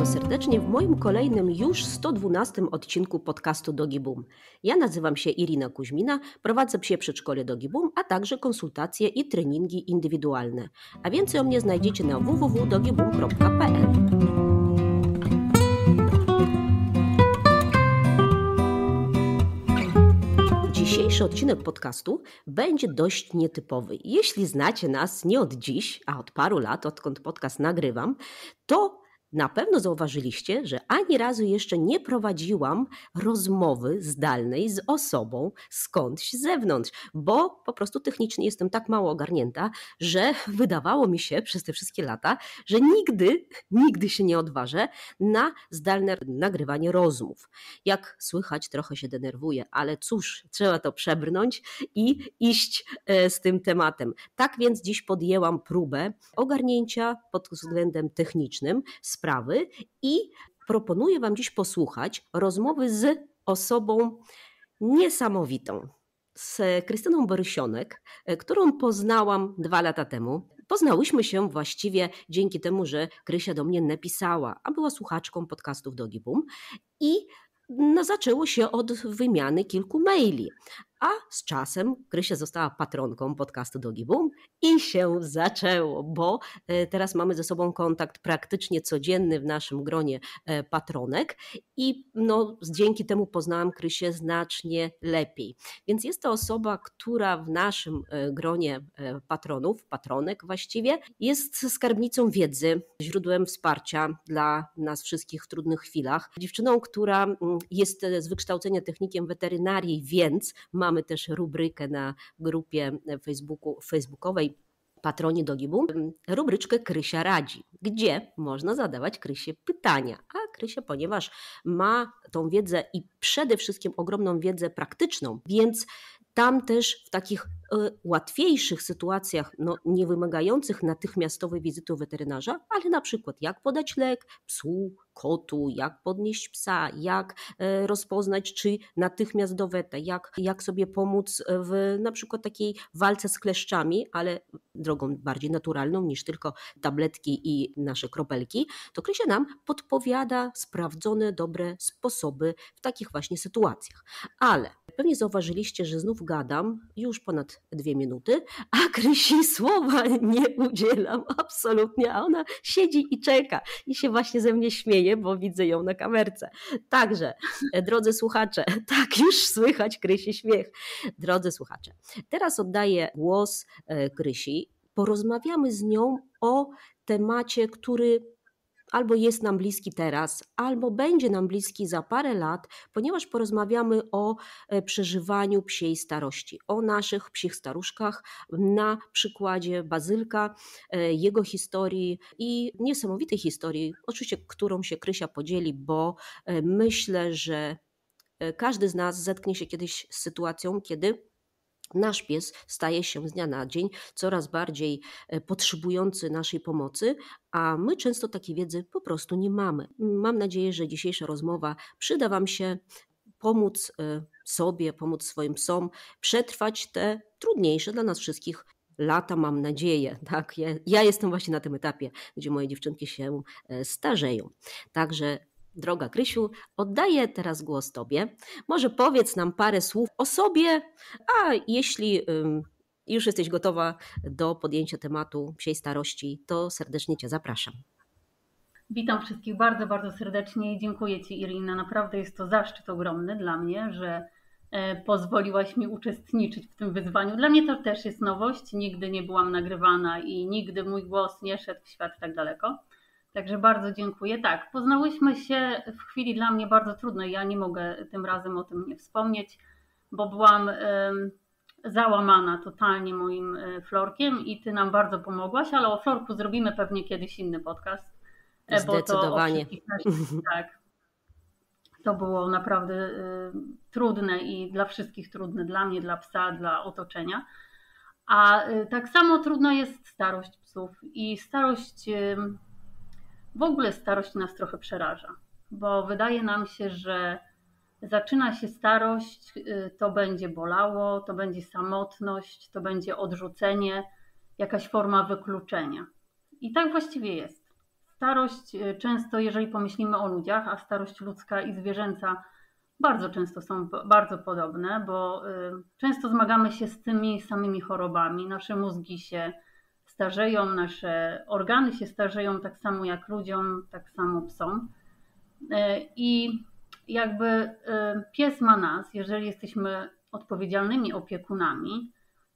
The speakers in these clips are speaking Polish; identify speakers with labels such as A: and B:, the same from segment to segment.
A: bardzo serdecznie w moim kolejnym już 112 odcinku podcastu Dogi Boom. Ja nazywam się Irina Kuźmina, prowadzę psie przedszkole Dogi Boom, a także konsultacje i treningi indywidualne. A więcej o mnie znajdziecie na www.dogiboom.pl. Dzisiejszy odcinek podcastu będzie dość nietypowy. Jeśli znacie nas nie od dziś, a od paru lat, odkąd podcast nagrywam, to na pewno zauważyliście, że ani razu jeszcze nie prowadziłam rozmowy zdalnej z osobą skądś z zewnątrz, bo po prostu technicznie jestem tak mało ogarnięta, że wydawało mi się przez te wszystkie lata, że nigdy się nie odważę na zdalne nagrywanie rozmów. Jak słychać, trochę się denerwuję, ale cóż, trzeba to przebrnąć i iść z tym tematem. Tak więc dziś podjęłam próbę ogarnięcia pod względem technicznym sprawy i proponuję Wam dziś posłuchać rozmowy z osobą niesamowitą, z Krystyną Borysionek, którą poznałam 2 lata temu. Poznałyśmy się właściwie dzięki temu, że Krysia do mnie napisała, a była słuchaczką podcastów Dogi Boom i zaczęło się od wymiany kilku maili. A z czasem Krysia została patronką podcastu Dogi Boom i się zaczęło, bo teraz mamy ze sobą kontakt praktycznie codzienny w naszym gronie patronek i dzięki temu poznałam Krysię znacznie lepiej. Więc jest to osoba, która w naszym gronie patronów, patronek właściwie, jest skarbnicą wiedzy, źródłem wsparcia dla nas wszystkich w trudnych chwilach. Dziewczyną, która jest z wykształcenia technikiem weterynarii, więc mamy też rubrykę na grupie facebookowej Patroni Dogi Boom, rubryczkę Krysia radzi, gdzie można zadawać Krysie pytania. A Krysia, ponieważ ma tą wiedzę i przede wszystkim ogromną wiedzę praktyczną, więc tam też w takich łatwiejszych sytuacjach, nie wymagających natychmiastowej wizyty u weterynarza, ale na przykład jak podać lek psu, kotu, jak podnieść psa, jak rozpoznać, czy natychmiast do weta, jak sobie pomóc w na przykład takiej walce z kleszczami, ale drogą bardziej naturalną niż tylko tabletki i nasze kropelki, to Krysia nam podpowiada sprawdzone, dobre sposoby w takich właśnie sytuacjach. Ale pewnie zauważyliście, że znów gadam już ponad 2 minuty, a Krysi słowa nie udzielam absolutnie, a ona siedzi i czeka i się właśnie ze mnie śmieje, bo widzę ją na kamerce. Także, drodzy słuchacze, tak już słychać Krysi śmiech. Drodzy słuchacze, teraz oddaję głos Krysi. Porozmawiamy z nią o temacie, który albo jest nam bliski teraz, albo będzie nam bliski za parę lat, ponieważ porozmawiamy o przeżywaniu psiej starości, o naszych psich staruszkach na przykładzie Bazylka, jego historii i niesamowitej historii, oczywiście którą się Krysia podzieli, bo myślę, że każdy z nas zetknie się kiedyś z sytuacją, kiedy nasz pies staje się z dnia na dzień coraz bardziej potrzebujący naszej pomocy, a my często takiej wiedzy po prostu nie mamy. Mam nadzieję, że dzisiejsza rozmowa przyda Wam się pomóc sobie, pomóc swoim psom przetrwać te trudniejsze dla nas wszystkich lata, mam nadzieję. Tak? Ja jestem właśnie na tym etapie, gdzie moje dziewczynki się starzeją. Także droga Krysiu, oddaję teraz głos Tobie. Może powiedz nam parę słów o sobie, a jeśli już jesteś gotowa do podjęcia tematu psiej starości, to serdecznie Cię zapraszam.
B: Witam wszystkich bardzo, bardzo serdecznie i dziękuję Ci, Irina. Naprawdę jest to zaszczyt ogromny dla mnie, że pozwoliłaś mi uczestniczyć w tym wyzwaniu. Dla mnie to też jest nowość, nigdy nie byłam nagrywana i nigdy mój głos nie szedł w świat tak daleko. Także bardzo dziękuję. Tak, poznałyśmy się w chwili dla mnie bardzo trudnej. Ja nie mogę tym razem o tym nie wspomnieć, bo byłam załamana totalnie moim Florkiem i Ty nam bardzo pomogłaś, ale o Florku zrobimy pewnie kiedyś inny podcast.
A: Zdecydowanie.
B: Tak. To było naprawdę trudne i dla wszystkich trudne, dla mnie, dla psa, dla otoczenia. A tak samo trudna jest starość psów i w ogóle starość nas trochę przeraża, bo wydaje nam się, że zaczyna się starość, to będzie bolało, to będzie samotność, to będzie odrzucenie, jakaś forma wykluczenia. I tak właściwie jest. Starość często, jeżeli pomyślimy o ludziach, a starość ludzka i zwierzęca bardzo często są bardzo podobne, bo często zmagamy się z tymi samymi chorobami. Nasze mózgi się starzeją, nasze organy się starzeją tak samo jak ludziom, tak samo psom. I jakby pies ma nas, jeżeli jesteśmy odpowiedzialnymi opiekunami,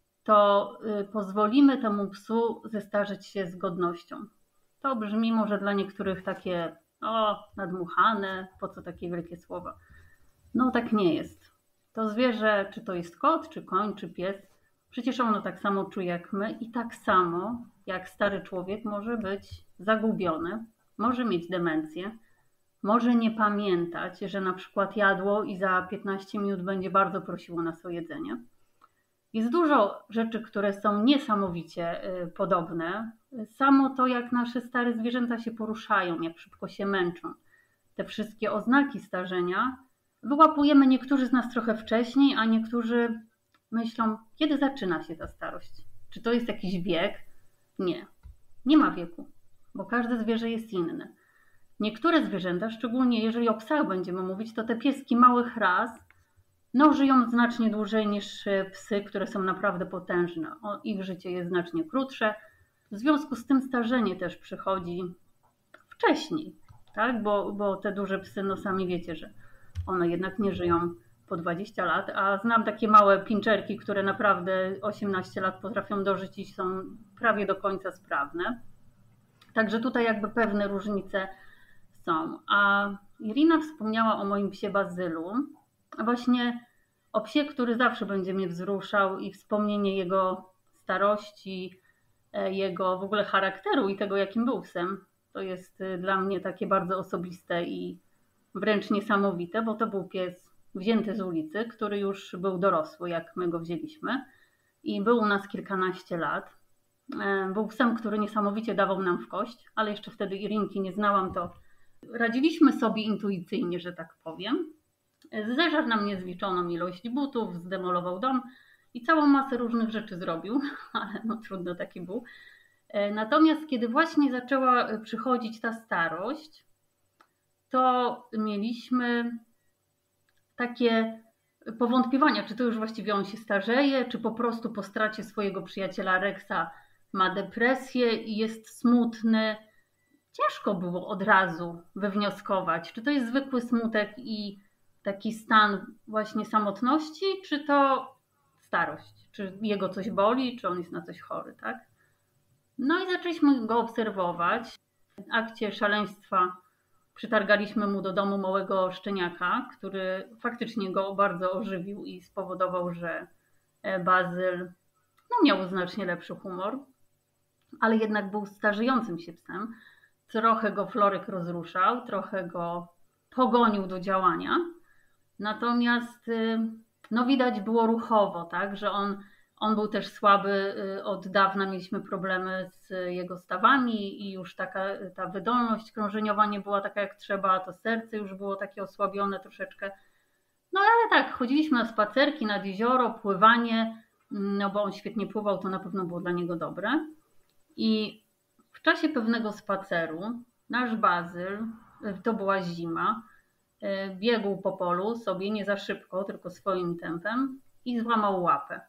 B: to pozwolimy temu psu zestarzeć się z godnością. To brzmi może dla niektórych takie nadmuchane, po co takie wielkie słowa. No tak nie jest. To zwierzę, czy to jest kot, czy koń, czy pies, przecież ono tak samo czuje jak my i tak samo jak stary człowiek może być zagubiony, może mieć demencję, może nie pamiętać, że na przykład jadło i za 15 minut będzie bardzo prosiło nas o jedzenie. Jest dużo rzeczy, które są niesamowicie podobne. Samo to, jak nasze stare zwierzęta się poruszają, jak szybko się męczą. Te wszystkie oznaki starzenia wyłapujemy niektórzy z nas trochę wcześniej, a niektórzy myślą, kiedy zaczyna się ta starość. Czy to jest jakiś wiek? Nie. Nie ma wieku, bo każde zwierzę jest inne. Niektóre zwierzęta, szczególnie jeżeli o psach będziemy mówić, to te pieski małych ras, żyją znacznie dłużej niż psy, które są naprawdę potężne. Ich życie jest znacznie krótsze. W związku z tym starzenie też przychodzi wcześniej, tak? Bo te duże psy, sami wiecie, że one jednak nie żyją po 20 lat, a znam takie małe pinczerki, które naprawdę 18 lat potrafią dożyć i są prawie do końca sprawne. Także tutaj jakby pewne różnice są. A Irina wspomniała o moim psie Bazylu, a właśnie o psie, który zawsze będzie mnie wzruszał i wspomnienie jego starości, jego w ogóle charakteru i tego, jakim był psem. To jest dla mnie takie bardzo osobiste i wręcz niesamowite, bo to był pies wzięty z ulicy, który już był dorosły, jak my go wzięliśmy i był u nas kilkanaście lat. Był psem, który niesamowicie dawał nam w kość, ale jeszcze wtedy Irinki nie znałam, to radziliśmy sobie intuicyjnie, że tak powiem. Zeżarł nam niezliczoną ilość butów, zdemolował dom i całą masę różnych rzeczy zrobił, ale trudno taki był. Natomiast kiedy właśnie zaczęła przychodzić ta starość, to mieliśmy takie powątpiewania, czy to już właściwie on się starzeje, czy po prostu po stracie swojego przyjaciela Rexa ma depresję i jest smutny. Ciężko było od razu wywnioskować, czy to jest zwykły smutek i taki stan właśnie samotności, czy to starość, czy jego coś boli, czy on jest na coś chory, tak? No i zaczęliśmy go obserwować. W akcie szaleństwa przytargaliśmy mu do domu małego szczeniaka, który faktycznie go bardzo ożywił i spowodował, że Bazyl miał znacznie lepszy humor, ale jednak był starzejącym się psem. Trochę go Florek rozruszał, trochę go pogonił do działania. Natomiast widać było ruchowo, tak, że on był też słaby, od dawna mieliśmy problemy z jego stawami i już ta wydolność krążeniowa nie była taka jak trzeba, to serce już było takie osłabione troszeczkę. Ale tak, chodziliśmy na spacerki nad jezioro, pływanie, bo on świetnie pływał, to na pewno było dla niego dobre. I w czasie pewnego spaceru nasz Bazyl, to była zima, biegł po polu sobie nie za szybko, tylko swoim tempem i złamał łapę.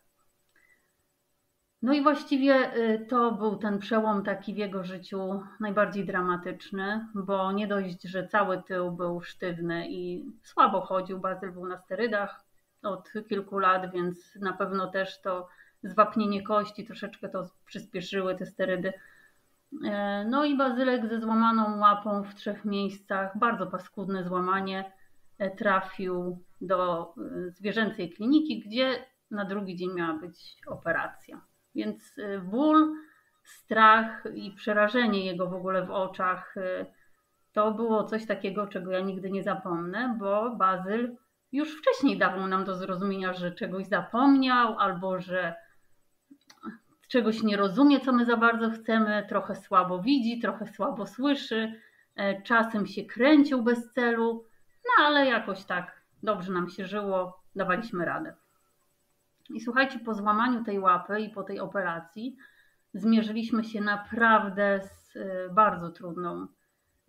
B: I właściwie to był ten przełom taki w jego życiu najbardziej dramatyczny, bo nie dość, że cały tył był sztywny i słabo chodził. Bazyl był na sterydach od kilku lat, więc na pewno też to zwapnienie kości troszeczkę to przyspieszyły te sterydy. I Bazylek ze złamaną łapą w 3 miejscach, bardzo paskudne złamanie, trafił do zwierzęcej kliniki, gdzie na drugi dzień miała być operacja. Więc ból, strach i przerażenie jego w ogóle w oczach to było coś takiego, czego ja nigdy nie zapomnę, bo Bazyl już wcześniej dawał nam do zrozumienia, że czegoś zapomniał albo że czegoś nie rozumie, co my za bardzo chcemy, trochę słabo widzi, trochę słabo słyszy, czasem się kręcił bez celu, ale jakoś tak dobrze nam się żyło, dawaliśmy radę. I słuchajcie, po złamaniu tej łapy i po tej operacji zmierzyliśmy się naprawdę z bardzo trudną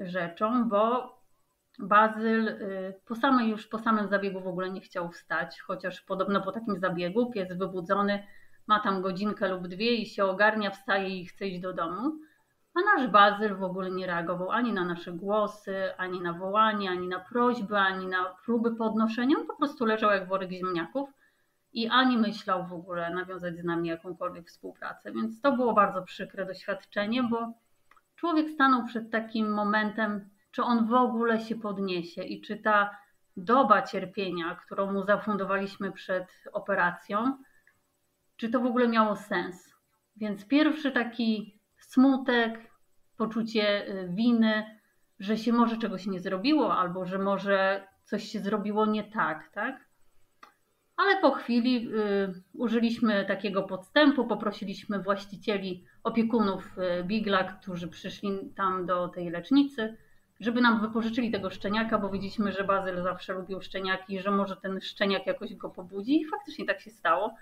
B: rzeczą, bo Bazyl po samym zabiegu w ogóle nie chciał wstać, chociaż podobno po takim zabiegu pies wybudzony ma tam godzinkę lub dwie i się ogarnia, wstaje i chce iść do domu. A nasz Bazyl w ogóle nie reagował ani na nasze głosy, ani na wołanie, ani na prośby, ani na próby podnoszenia. On po prostu leżał jak worek ziemniaków i ani myślał w ogóle nawiązać z nami jakąkolwiek współpracę. Więc to było bardzo przykre doświadczenie, bo człowiek stanął przed takim momentem, czy on w ogóle się podniesie i czy ta doba cierpienia, którą mu zafundowaliśmy przed operacją, czy to w ogóle miało sens. Więc pierwszy taki smutek, poczucie winy, że się może czegoś nie zrobiło albo że może coś się zrobiło nie tak, tak? Ale po chwili użyliśmy takiego podstępu, poprosiliśmy właścicieli, opiekunów Bigla, którzy przyszli tam do tej lecznicy, żeby nam wypożyczyli tego szczeniaka, bo widzieliśmy, że Bazyl zawsze lubił szczeniaki, że może ten szczeniak jakoś go pobudzi i faktycznie tak się stało.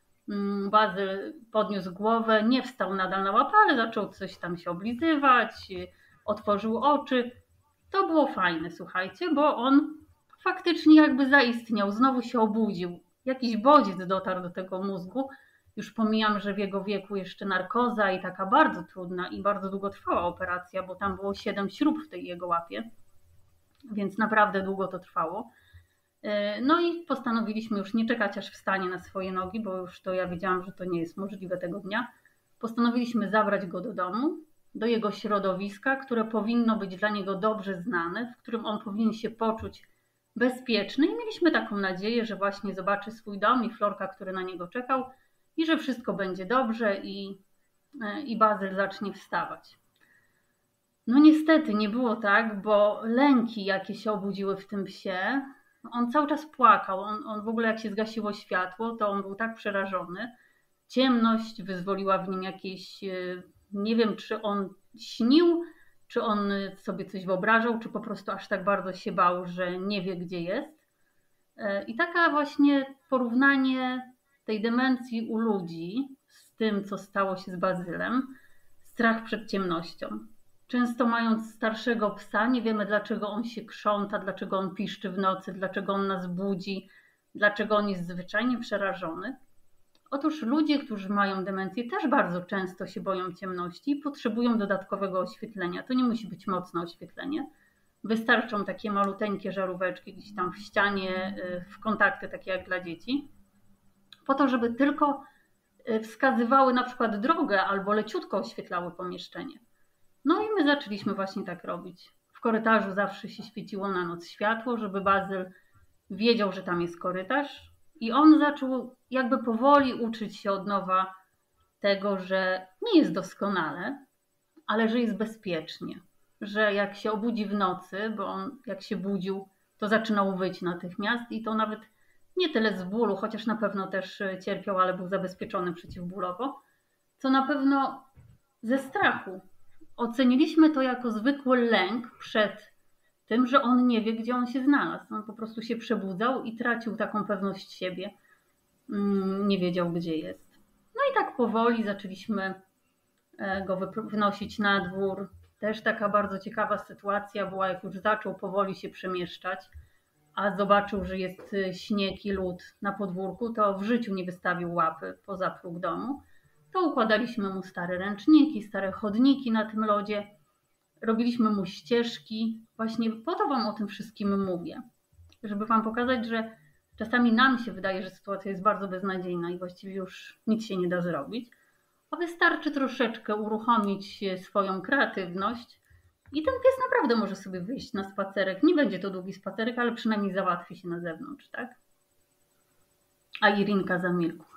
B: Bazyl podniósł głowę, nie wstał nadal na łapę, ale zaczął coś tam się oblizywać, otworzył oczy. To było fajne, słuchajcie, bo on faktycznie jakby zaistniał, znowu się obudził. Jakiś bodziec dotarł do tego mózgu. Już pomijam, że w jego wieku jeszcze narkoza i taka bardzo trudna i bardzo długotrwała operacja, bo tam było 7 śrub w tej jego łapie, więc naprawdę długo to trwało. No i postanowiliśmy już nie czekać, aż wstanie na swoje nogi, bo już to ja wiedziałam, że to nie jest możliwe tego dnia. Postanowiliśmy zabrać go do domu, do jego środowiska, które powinno być dla niego dobrze znane, w którym on powinien się poczuć bezpieczny i mieliśmy taką nadzieję, że właśnie zobaczy swój dom i Florka, który na niego czekał i że wszystko będzie dobrze i Bazyl zacznie wstawać. No niestety nie było tak, bo lęki, jakie się obudziły w tym psie, on cały czas płakał. On w ogóle jak się zgasiło światło, to on był tak przerażony. Ciemność wyzwoliła w nim jakieś, nie wiem czy on śnił, czy on sobie coś wyobrażał, czy po prostu aż tak bardzo się bał, że nie wie gdzie jest. I taka właśnie porównanie tej demencji u ludzi z tym, co stało się z Bazylem, strach przed ciemnością. Często mając starszego psa, nie wiemy dlaczego on się krząta, dlaczego on piszczy w nocy, dlaczego on nas budzi, dlaczego on jest zwyczajnie przerażony. Otóż ludzie, którzy mają demencję, też bardzo często się boją ciemności i potrzebują dodatkowego oświetlenia. To nie musi być mocne oświetlenie. Wystarczą takie maluteńkie żaróweczki gdzieś tam w ścianie, w kontakty takie jak dla dzieci, po to, żeby tylko wskazywały na przykład drogę albo leciutko oświetlały pomieszczenie. No i my zaczęliśmy właśnie tak robić. W korytarzu zawsze się świeciło na noc światło, żeby Bazyl wiedział, że tam jest korytarz i on zaczął jakby powoli uczyć się od nowa tego, że nie jest doskonale, ale że jest bezpiecznie. Że jak się obudzi w nocy, bo on jak się budził, to zaczynał wyć natychmiast i to nawet nie tyle z bólu, chociaż na pewno też cierpiał, ale był zabezpieczony przeciwbólowo, co na pewno ze strachu. Oceniliśmy to jako zwykły lęk przed tym, że on nie wie, gdzie on się znalazł. On po prostu się przebudzał i tracił taką pewność siebie. Nie wiedział, gdzie jest. No i tak powoli zaczęliśmy go wynosić na dwór. Też taka bardzo ciekawa sytuacja była, jak już zaczął powoli się przemieszczać, a zobaczył, że jest śnieg i lód na podwórku, to w życiu nie wystawił łapy poza próg domu. To układaliśmy mu stare ręczniki, stare chodniki na tym lodzie. Robiliśmy mu ścieżki. Właśnie po to wam o tym wszystkim mówię. Żeby wam pokazać, że czasami nam się wydaje, że sytuacja jest bardzo beznadziejna i właściwie już nic się nie da zrobić. A wystarczy troszeczkę uruchomić swoją kreatywność i ten pies naprawdę może sobie wyjść na spacerek. Nie będzie to długi spacerek, ale przynajmniej załatwi się na zewnątrz, tak? A Irinka zamilkła.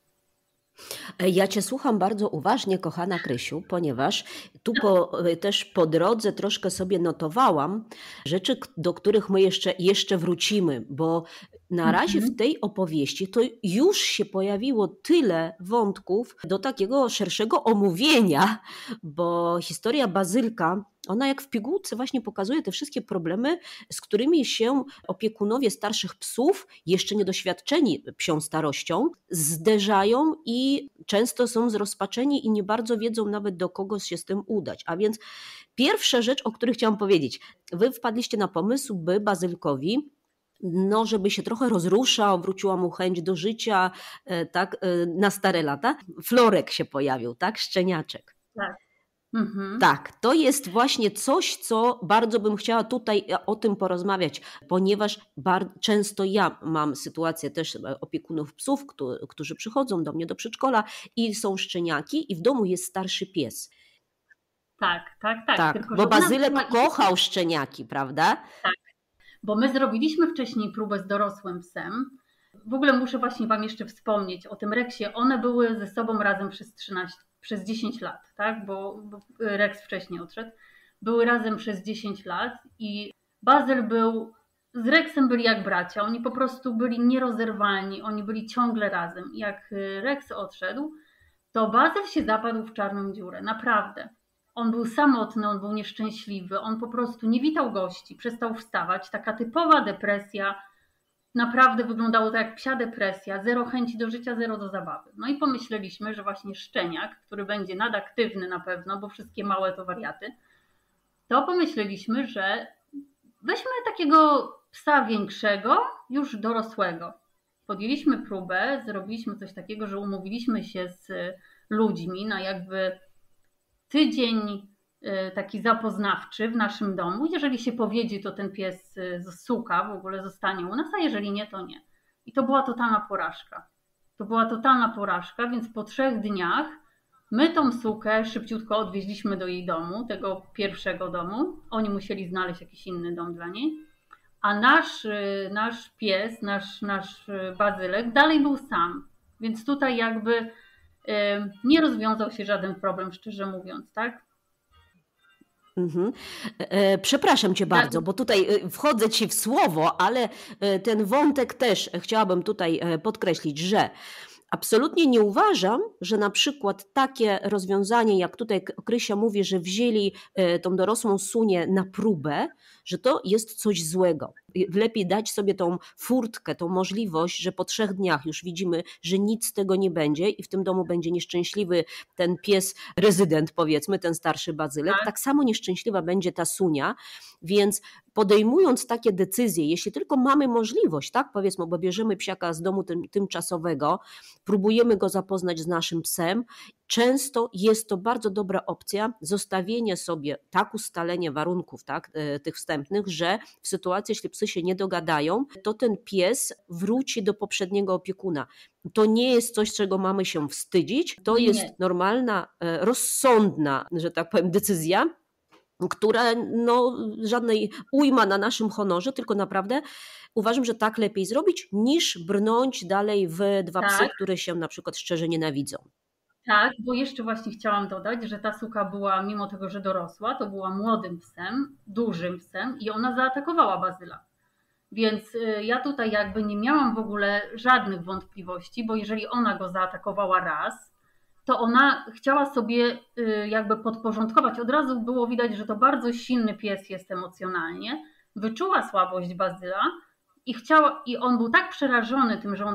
A: Ja Cię słucham bardzo uważnie, kochana Krysiu, ponieważ tu też po drodze troszkę sobie notowałam rzeczy, do których my jeszcze wrócimy, bo Na razie w tej opowieści to już się pojawiło tyle wątków do takiego szerszego omówienia, bo historia Bazylka, ona jak w pigułce właśnie pokazuje te wszystkie problemy, z którymi się opiekunowie starszych psów, jeszcze niedoświadczeni psią starością, zderzają i często są zrozpaczeni i nie bardzo wiedzą nawet do kogo się z tym udać. A więc pierwsza rzecz, o której chciałam powiedzieć. Wy wpadliście na pomysł, by Bazylkowi, żeby się trochę rozruszał, wróciła mu chęć do życia, tak, na stare lata. Florek się pojawił, tak, szczeniaczek.
B: Tak.
A: Tak, to jest właśnie coś, co bardzo bym chciała tutaj o tym porozmawiać, ponieważ często ja mam sytuację też opiekunów psów, którzy przychodzą do mnie do przedszkola i są szczeniaki i w domu jest starszy pies.
B: Tak.
A: Tylko, bo Bazylek kochał szczeniaki, prawda? Tak,
B: bo my zrobiliśmy wcześniej próbę z dorosłym psem. W ogóle muszę właśnie Wam jeszcze wspomnieć o tym Reksie. One były ze sobą razem przez 10 lat, tak? Bo Rex wcześniej odszedł. Były razem przez 10 lat i Bazyl z Rexem byli jak bracia. Oni po prostu byli nierozerwalni, oni byli ciągle razem. Jak Rex odszedł, to Bazyl się zapadł w czarną dziurę, naprawdę. On był samotny, on był nieszczęśliwy, on po prostu nie witał gości, przestał wstawać. Taka typowa depresja, naprawdę wyglądało to jak psia depresja, zero chęci do życia, zero do zabawy. No i pomyśleliśmy, że właśnie szczeniak, który będzie nadaktywny na pewno, bo wszystkie małe to wariaty, to pomyśleliśmy, że weźmy takiego psa większego, już dorosłego. Podjęliśmy próbę, zrobiliśmy coś takiego, że umówiliśmy się z ludźmi na jakby tydzień taki zapoznawczy w naszym domu. Jeżeli się powiedzie, to ten pies suka, w ogóle zostanie u nas, a jeżeli nie, to nie. I to była totalna porażka. To była totalna porażka, więc po 3 dniach my tą sukę szybciutko odwieźliśmy do jej domu, tego pierwszego domu. Oni musieli znaleźć jakiś inny dom dla niej. A nasz pies, nasz Bazylek dalej był sam. Więc tutaj jakby nie rozwiązał się żaden problem, szczerze mówiąc, tak?
A: Przepraszam Cię bardzo, bo tutaj wchodzę Ci w słowo, ale ten wątek też chciałabym tutaj podkreślić, że absolutnie nie uważam, że na przykład takie rozwiązanie, jak tutaj Krysia mówi, że wzięli tą dorosłą Sunię na próbę, że to jest coś złego. Lepiej dać sobie tą furtkę, tą możliwość, że po 3 dniach już widzimy, że nic z tego nie będzie i w tym domu będzie nieszczęśliwy ten pies rezydent, powiedzmy, ten starszy Bazylek. Tak samo nieszczęśliwa będzie ta Sunia, więc podejmując takie decyzje, jeśli tylko mamy możliwość, tak, powiedzmy, bo bierzemy psiaka z domu tymczasowego, próbujemy go zapoznać z naszym psem, często jest to bardzo dobra opcja, zostawienie sobie, tak, ustalenie warunków, tak, tych wstępnych, że w sytuacji, jeśli psy się nie dogadają, to ten pies wróci do poprzedniego opiekuna. To nie jest coś, czego mamy się wstydzić, to jest normalna, rozsądna, że tak powiem, decyzja, która żadnej ujma na naszym honorze, tylko naprawdę uważam, że tak lepiej zrobić, niż brnąć dalej w 2 psy, które się na przykład szczerze nienawidzą.
B: Tak, bo jeszcze właśnie chciałam dodać, że ta suka była, mimo tego, że dorosła, to była młodym psem, dużym psem i ona zaatakowała Bazyla. Więc ja tutaj jakby nie miałam w ogóle żadnych wątpliwości, bo jeżeli ona go zaatakowała raz, to ona chciała sobie jakby podporządkować. Od razu było widać, że to bardzo silny pies jest emocjonalnie. Wyczuła słabość Bazyla i on był tak przerażony tym, że on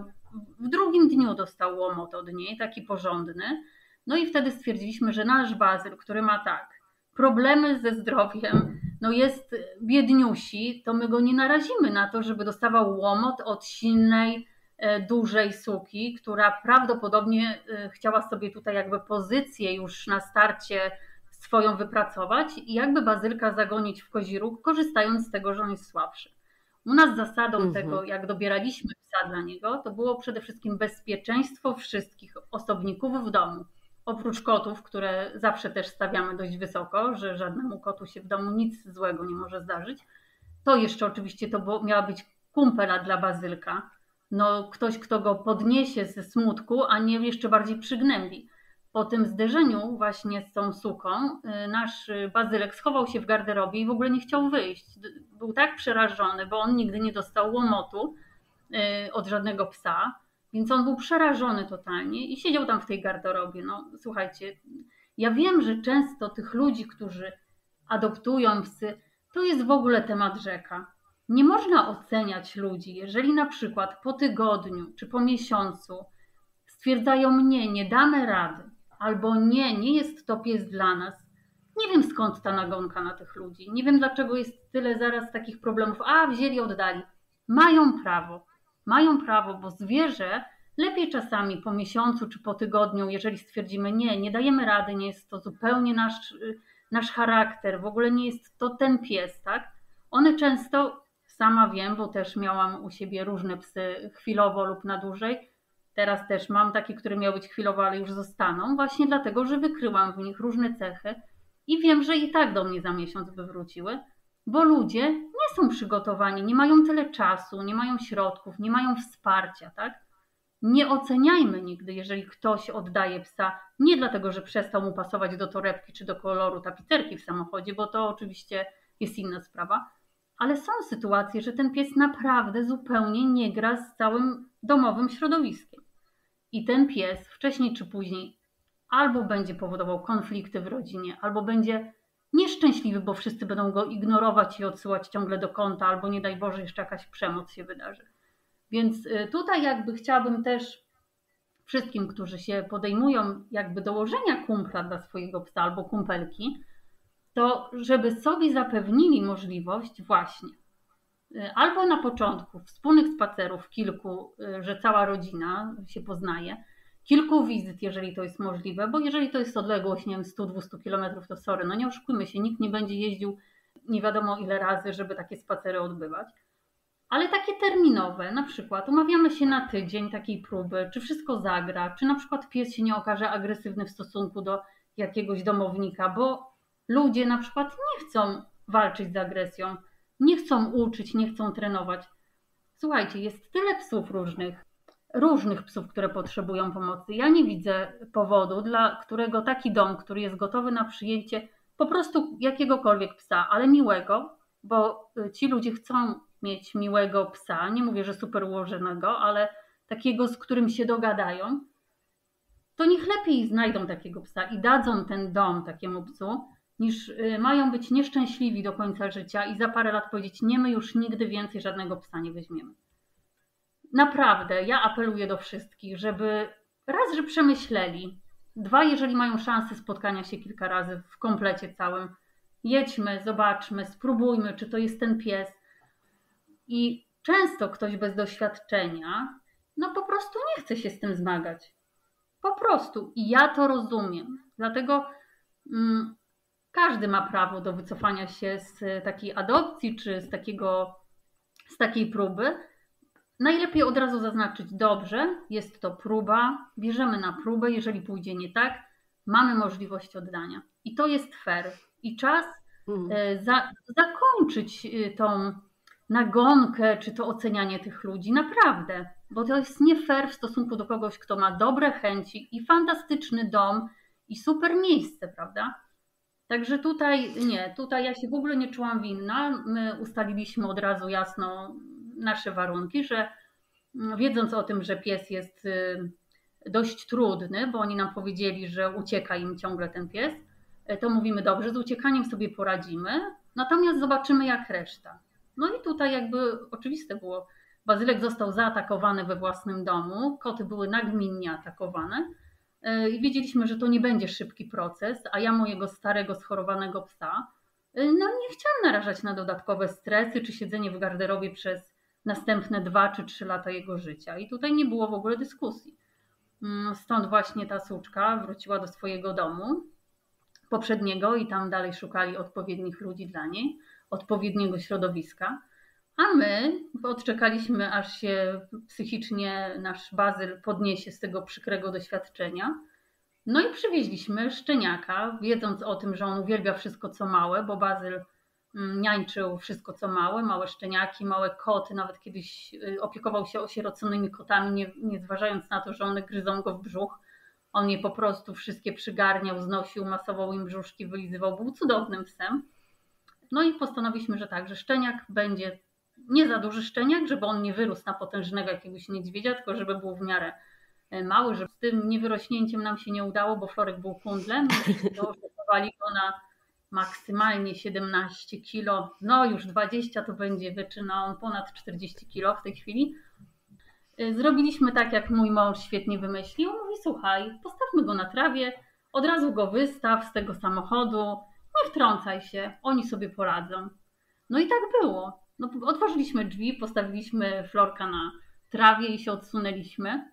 B: w 2 dniu dostał łomot od niej, taki porządny. No i wtedy stwierdziliśmy, że nasz Bazyl, który ma problemy ze zdrowiem, jest biedniusi, to my go nie narazimy na to, żeby dostawał łomot od silnej, dużej suki, która prawdopodobnie chciała sobie tutaj jakby pozycję już na starcie swoją wypracować i jakby Bazylka zagonić w kozi róg, korzystając z tego, że on jest słabszy. U nas zasadą tego, jak dobieraliśmy psa dla niego, to było przede wszystkim bezpieczeństwo wszystkich osobników w domu. Oprócz kotów, które zawsze też stawiamy dość wysoko, że żadnemu kotu się w domu nic złego nie może zdarzyć. To jeszcze oczywiście miała być kumpela dla Bazylka. Ktoś, kto go podniesie ze smutku, a nie jeszcze bardziej przygnębi. Po tym zderzeniu właśnie z tą suką nasz Bazylek schował się w garderobie i w ogóle nie chciał wyjść. Był tak przerażony, bo on nigdy nie dostał łomotu, od żadnego psa, więc on był przerażony totalnie i siedział tam w tej garderobie. No słuchajcie, ja wiem, że często tych ludzi, którzy adoptują psy, to jest w ogóle temat rzeka. Nie można oceniać ludzi, jeżeli na przykład po tygodniu czy po miesiącu stwierdzają nie damy rady, albo nie jest to pies dla nas. Nie wiem skąd ta nagonka na tych ludzi. Nie wiem dlaczego jest tyle zaraz takich problemów. Wzięli, oddali. Mają prawo, bo zwierzę lepiej czasami po miesiącu czy po tygodniu, jeżeli stwierdzimy nie dajemy rady, nie jest to zupełnie nasz charakter, w ogóle nie jest to ten pies, tak? One często, sama wiem, bo też miałam u siebie różne psy chwilowo lub na dłużej. Teraz też mam takie, które miały być chwilowo, ale już zostaną, właśnie dlatego, że wykryłam w nich różne cechy i wiem, że i tak do mnie za miesiąc by wróciły, bo ludzie nie są przygotowani, nie mają tyle czasu, nie mają środków, nie mają wsparcia, tak? Nie oceniajmy nigdy, jeżeli ktoś oddaje psa, nie dlatego, że przestał mu pasować do torebki czy do koloru tapicerki w samochodzie, bo to oczywiście jest inna sprawa, ale są sytuacje, że ten pies naprawdę zupełnie nie gra z całym domowym środowiskiem. I ten pies wcześniej czy później albo będzie powodował konflikty w rodzinie, albo będzie nieszczęśliwy, bo wszyscy będą go ignorować i odsyłać ciągle do kąta, albo nie daj Boże jeszcze jakaś przemoc się wydarzy. Więc tutaj jakby chciałabym też wszystkim, którzy się podejmują jakby dołożenia kumpla dla swojego psa albo kumpelki, to żeby sobie zapewnili możliwość właśnie albo na początku wspólnych spacerów kilku, że cała rodzina się poznaje, kilku wizyt, jeżeli to jest możliwe, bo jeżeli to jest odległość, nie wiem, 100-200 km, to sorry, no nie oszukujmy się, nikt nie będzie jeździł nie wiadomo ile razy, żeby takie spacery odbywać. Ale takie terminowe, na przykład umawiamy się na tydzień takiej próby, czy wszystko zagra, czy na przykład pies się nie okaże agresywny w stosunku do jakiegoś domownika, bo ludzie na przykład nie chcą walczyć z agresją, nie chcą uczyć, nie chcą trenować. Słuchajcie, jest tyle psów różnych psów, które potrzebują pomocy. Ja nie widzę powodu, dla którego taki dom, który jest gotowy na przyjęcie po prostu jakiegokolwiek psa, ale miłego, bo ci ludzie chcą mieć miłego psa, nie mówię, że super ułożonego, ale takiego, z którym się dogadają, to niech lepiej znajdą takiego psa i dadzą ten dom takiemu psu, niż mają być nieszczęśliwi do końca życia i za parę lat powiedzieć, nie, my już nigdy więcej żadnego psa nie weźmiemy. Naprawdę, ja apeluję do wszystkich, żeby raz, że przemyśleli, dwa, jeżeli mają szansę spotkania się kilka razy w komplecie całym, jedźmy, zobaczmy, spróbujmy, czy to jest ten pies. I często ktoś bez doświadczenia, no po prostu nie chce się z tym zmagać. Po prostu. I ja to rozumiem. Dlatego każdy ma prawo do wycofania się z takiej adopcji, czy z takiej próby. Najlepiej od razu zaznaczyć, dobrze, jest to próba, bierzemy na próbę, jeżeli pójdzie nie tak, mamy możliwość oddania. I to jest fair. I czas zakończyć tą nagonkę, czy to ocenianie tych ludzi, naprawdę, bo to jest nie fair w stosunku do kogoś, kto ma dobre chęci i fantastyczny dom i super miejsce, prawda? Także tutaj ja się w ogóle nie czułam winna. My ustaliliśmy od razu jasno nasze warunki, że wiedząc o tym, że pies jest dość trudny, bo oni nam powiedzieli, że ucieka im ciągle ten pies, to mówimy dobrze, z uciekaniem sobie poradzimy, natomiast zobaczymy jak reszta. No i tutaj jakby oczywiste było, Bazylek został zaatakowany we własnym domu, koty były nagminnie atakowane i wiedzieliśmy, że to nie będzie szybki proces, a ja mojego starego, schorowanego psa, no nie chciałam narażać na dodatkowe stresy czy siedzenie w garderobie przez następne 2 czy 3 lata jego życia. I tutaj nie było w ogóle dyskusji. Stąd właśnie ta suczka wróciła do swojego domu poprzedniego i tam dalej szukali odpowiednich ludzi dla niej, odpowiedniego środowiska. A my odczekaliśmy, aż się psychicznie nasz Bazyl podniesie z tego przykrego doświadczenia. No i przywieźliśmy szczeniaka, wiedząc o tym, że on uwielbia wszystko co małe, bo Bazyl niańczył wszystko co małe szczeniaki, małe koty, nawet kiedyś opiekował się osieroconymi kotami, nie zważając na to, że one gryzą go w brzuch. On je po prostu wszystkie przygarniał, znosił, masował im brzuszki, wylizywał, był cudownym psem. No i postanowiliśmy, że tak, że szczeniak będzie nie za duży szczeniak, żeby on nie wyrósł na potężnego jakiegoś niedźwiedzia, tylko żeby był w miarę mały, że z tym niewyrośnięciem nam się nie udało, bo Florek był kundlem i oszukowali go na maksymalnie 17 kilo, no już 20 to będzie, wyczyna on ponad 40 kilo w tej chwili. Zrobiliśmy tak, jak mój mąż świetnie wymyślił. Mówi, słuchaj, postawmy go na trawie, od razu go wystaw z tego samochodu, nie wtrącaj się, oni sobie poradzą. No i tak było. No, otworzyliśmy drzwi, postawiliśmy Florka na trawie i się odsunęliśmy.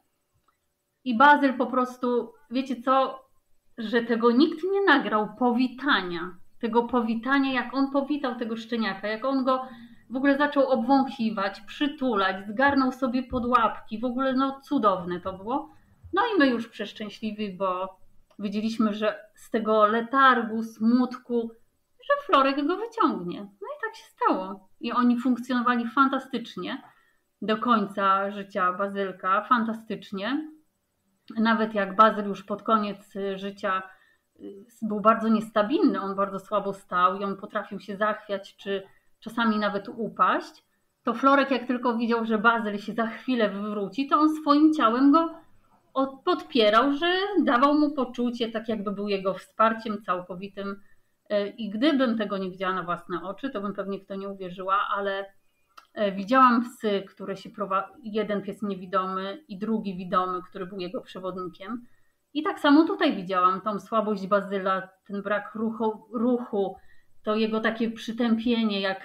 B: I Bazyl po prostu, wiecie co, że tego nikt nie nagrał powitania. Tego powitania, jak on powitał tego szczeniaka, jak on go w ogóle zaczął obwąchiwać, przytulać, zgarnął sobie pod łapki. W ogóle no cudowne to było. No i my już przeszczęśliwi, bo wiedzieliśmy, że z tego letargu, smutku, że Florek go wyciągnie. No i tak się stało. I oni funkcjonowali fantastycznie do końca życia Bazylka. Fantastycznie. Nawet jak Bazyl już pod koniec życia był bardzo niestabilny, on bardzo słabo stał i on potrafił się zachwiać, czy czasami nawet upaść, to Florek jak tylko widział, że Bazyl się za chwilę wywróci, to on swoim ciałem go podpierał, że dawał mu poczucie, tak jakby był jego wsparciem całkowitym. I gdybym tego nie widziała na własne oczy, to bym pewnie w to nie uwierzyła, ale widziałam psy, które się jeden pies niewidomy i drugi widomy, który był jego przewodnikiem. I tak samo tutaj widziałam tą słabość Bazyla, ten brak ruchu, to jego takie przytępienie, jak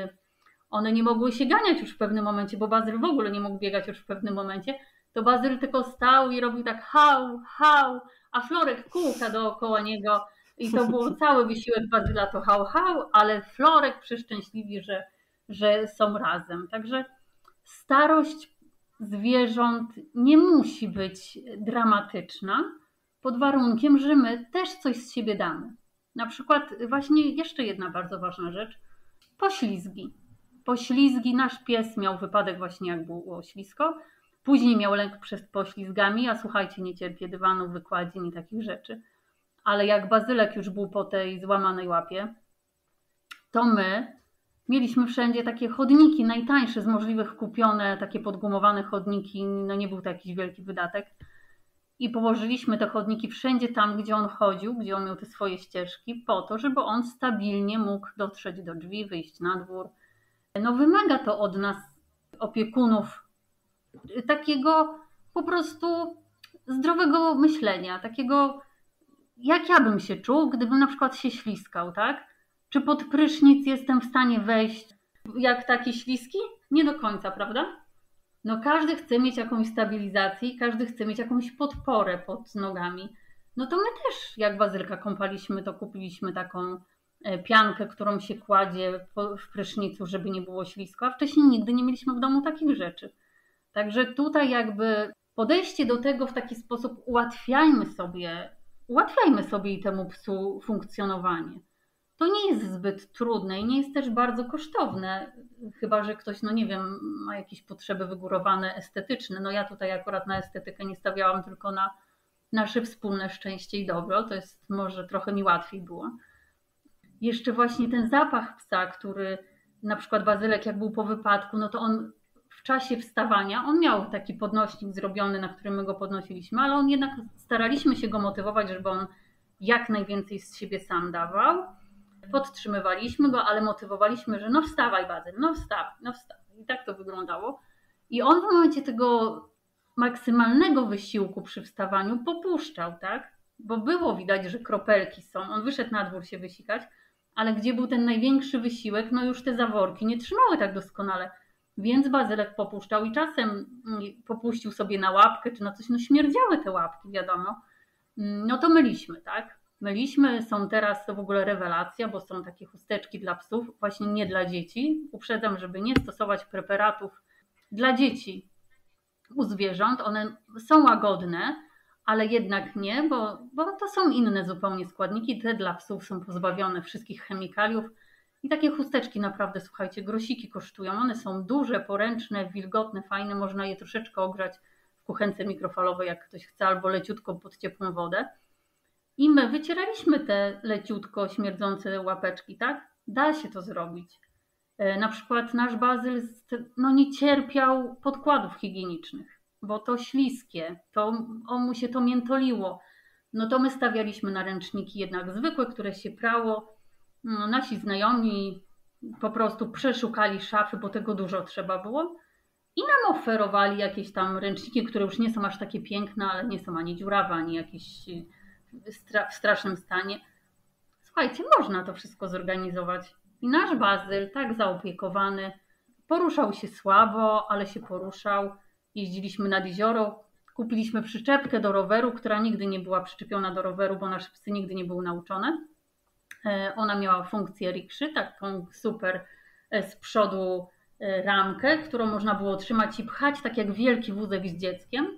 B: one nie mogły się ganiać już w pewnym momencie, bo Bazyl w ogóle nie mógł biegać już w pewnym momencie, to Bazyl tylko stał i robił tak hał, hał, a Florek kółka dookoła niego i to był cały wysiłek Bazyla, to hał, hał, ale Florek przeszczęśliwi, że są razem. Także starość zwierząt nie musi być dramatyczna, pod warunkiem, że my też coś z siebie damy. Na przykład właśnie jeszcze jedna bardzo ważna rzecz, poślizgi. Poślizgi, nasz pies miał wypadek właśnie jak było ślisko, później miał lęk przed poślizgami, a słuchajcie, nie cierpię dywanów, wykładzin i takich rzeczy. Ale jak Bazylek już był po tej złamanej łapie, to my mieliśmy wszędzie takie chodniki, najtańsze z możliwych kupione, takie podgumowane chodniki, no nie był to jakiś wielki wydatek. I położyliśmy te chodniki wszędzie tam, gdzie on chodził, gdzie on miał te swoje ścieżki, po to, żeby on stabilnie mógł dotrzeć do drzwi, wyjść na dwór. No wymaga to od nas, opiekunów, takiego po prostu zdrowego myślenia, takiego jak ja bym się czuł, gdybym na przykład się śliskał, tak? Czy pod prysznic jestem w stanie wejść jak taki śliski? Nie do końca, prawda? No każdy chce mieć jakąś stabilizację, każdy chce mieć jakąś podporę pod nogami. No to my też, jak Bazylka kąpaliśmy, to kupiliśmy taką piankę, którą się kładzie w prysznicu, żeby nie było ślisko, a wcześniej nigdy nie mieliśmy w domu takich rzeczy. Także tutaj jakby podejście do tego w taki sposób ułatwiajmy sobie i temu psu funkcjonowanie. To nie jest zbyt trudne i nie jest też bardzo kosztowne, chyba że ktoś, no nie wiem, ma jakieś potrzeby wygórowane estetyczne. No ja tutaj akurat na estetykę nie stawiałam, tylko na nasze wspólne szczęście i dobro. To jest może trochę mi łatwiej było. Jeszcze właśnie ten zapach psa, który na przykład Bazylek jak był po wypadku, no to on w czasie wstawania, on miał taki podnośnik zrobiony, na którym my go podnosiliśmy, ale on jednak staraliśmy się go motywować, żeby on jak najwięcej z siebie sam dawał. Podtrzymywaliśmy go, ale motywowaliśmy, że no wstawaj Bazyl, no wstawaj, no wstawaj. I tak to wyglądało. I on w momencie tego maksymalnego wysiłku przy wstawaniu popuszczał, tak? Bo było widać, że kropelki są. On wyszedł na dwór się wysikać, ale gdzie był ten największy wysiłek, no już te zaworki nie trzymały tak doskonale. Więc Bazylek popuszczał i czasem popuścił sobie na łapkę czy na coś, no śmierdziały te łapki, wiadomo. No to myliśmy, tak? Myliśmy, są teraz to w ogóle rewelacja, bo są takie chusteczki dla psów, właśnie nie dla dzieci. Uprzedzam, żeby nie stosować preparatów dla dzieci u zwierząt. One są łagodne, ale jednak nie, bo to są inne zupełnie składniki. Te dla psów są pozbawione wszystkich chemikaliów. I takie chusteczki naprawdę, słuchajcie, grosiki kosztują. One są duże, poręczne, wilgotne, fajne. Można je troszeczkę ogrzać w kuchence mikrofalowej, jak ktoś chce, albo leciutko pod ciepłą wodę. I my wycieraliśmy te leciutko śmierdzące łapeczki, tak? Da się to zrobić. Na przykład nasz Bazyl nie cierpiał podkładów higienicznych, bo to śliskie, mu się to miętoliło. No to my stawialiśmy na ręczniki jednak zwykłe, które się prało. Nasi znajomi po prostu przeszukali szafy, bo tego dużo trzeba było i nam oferowali jakieś tam ręczniki, które już nie są aż takie piękne, ale nie są ani dziurawe, ani jakieś w strasznym stanie. Słuchajcie, można to wszystko zorganizować. I nasz Bazyl, tak zaopiekowany, poruszał się słabo, ale się poruszał. Jeździliśmy nad jezioro, kupiliśmy przyczepkę do roweru, która nigdy nie była przyczepiona do roweru, bo nasze psy nigdy nie były nauczone. Ona miała funkcję rikszy, taką super z przodu ramkę, którą można było trzymać i pchać, tak jak wielki wózek z dzieckiem.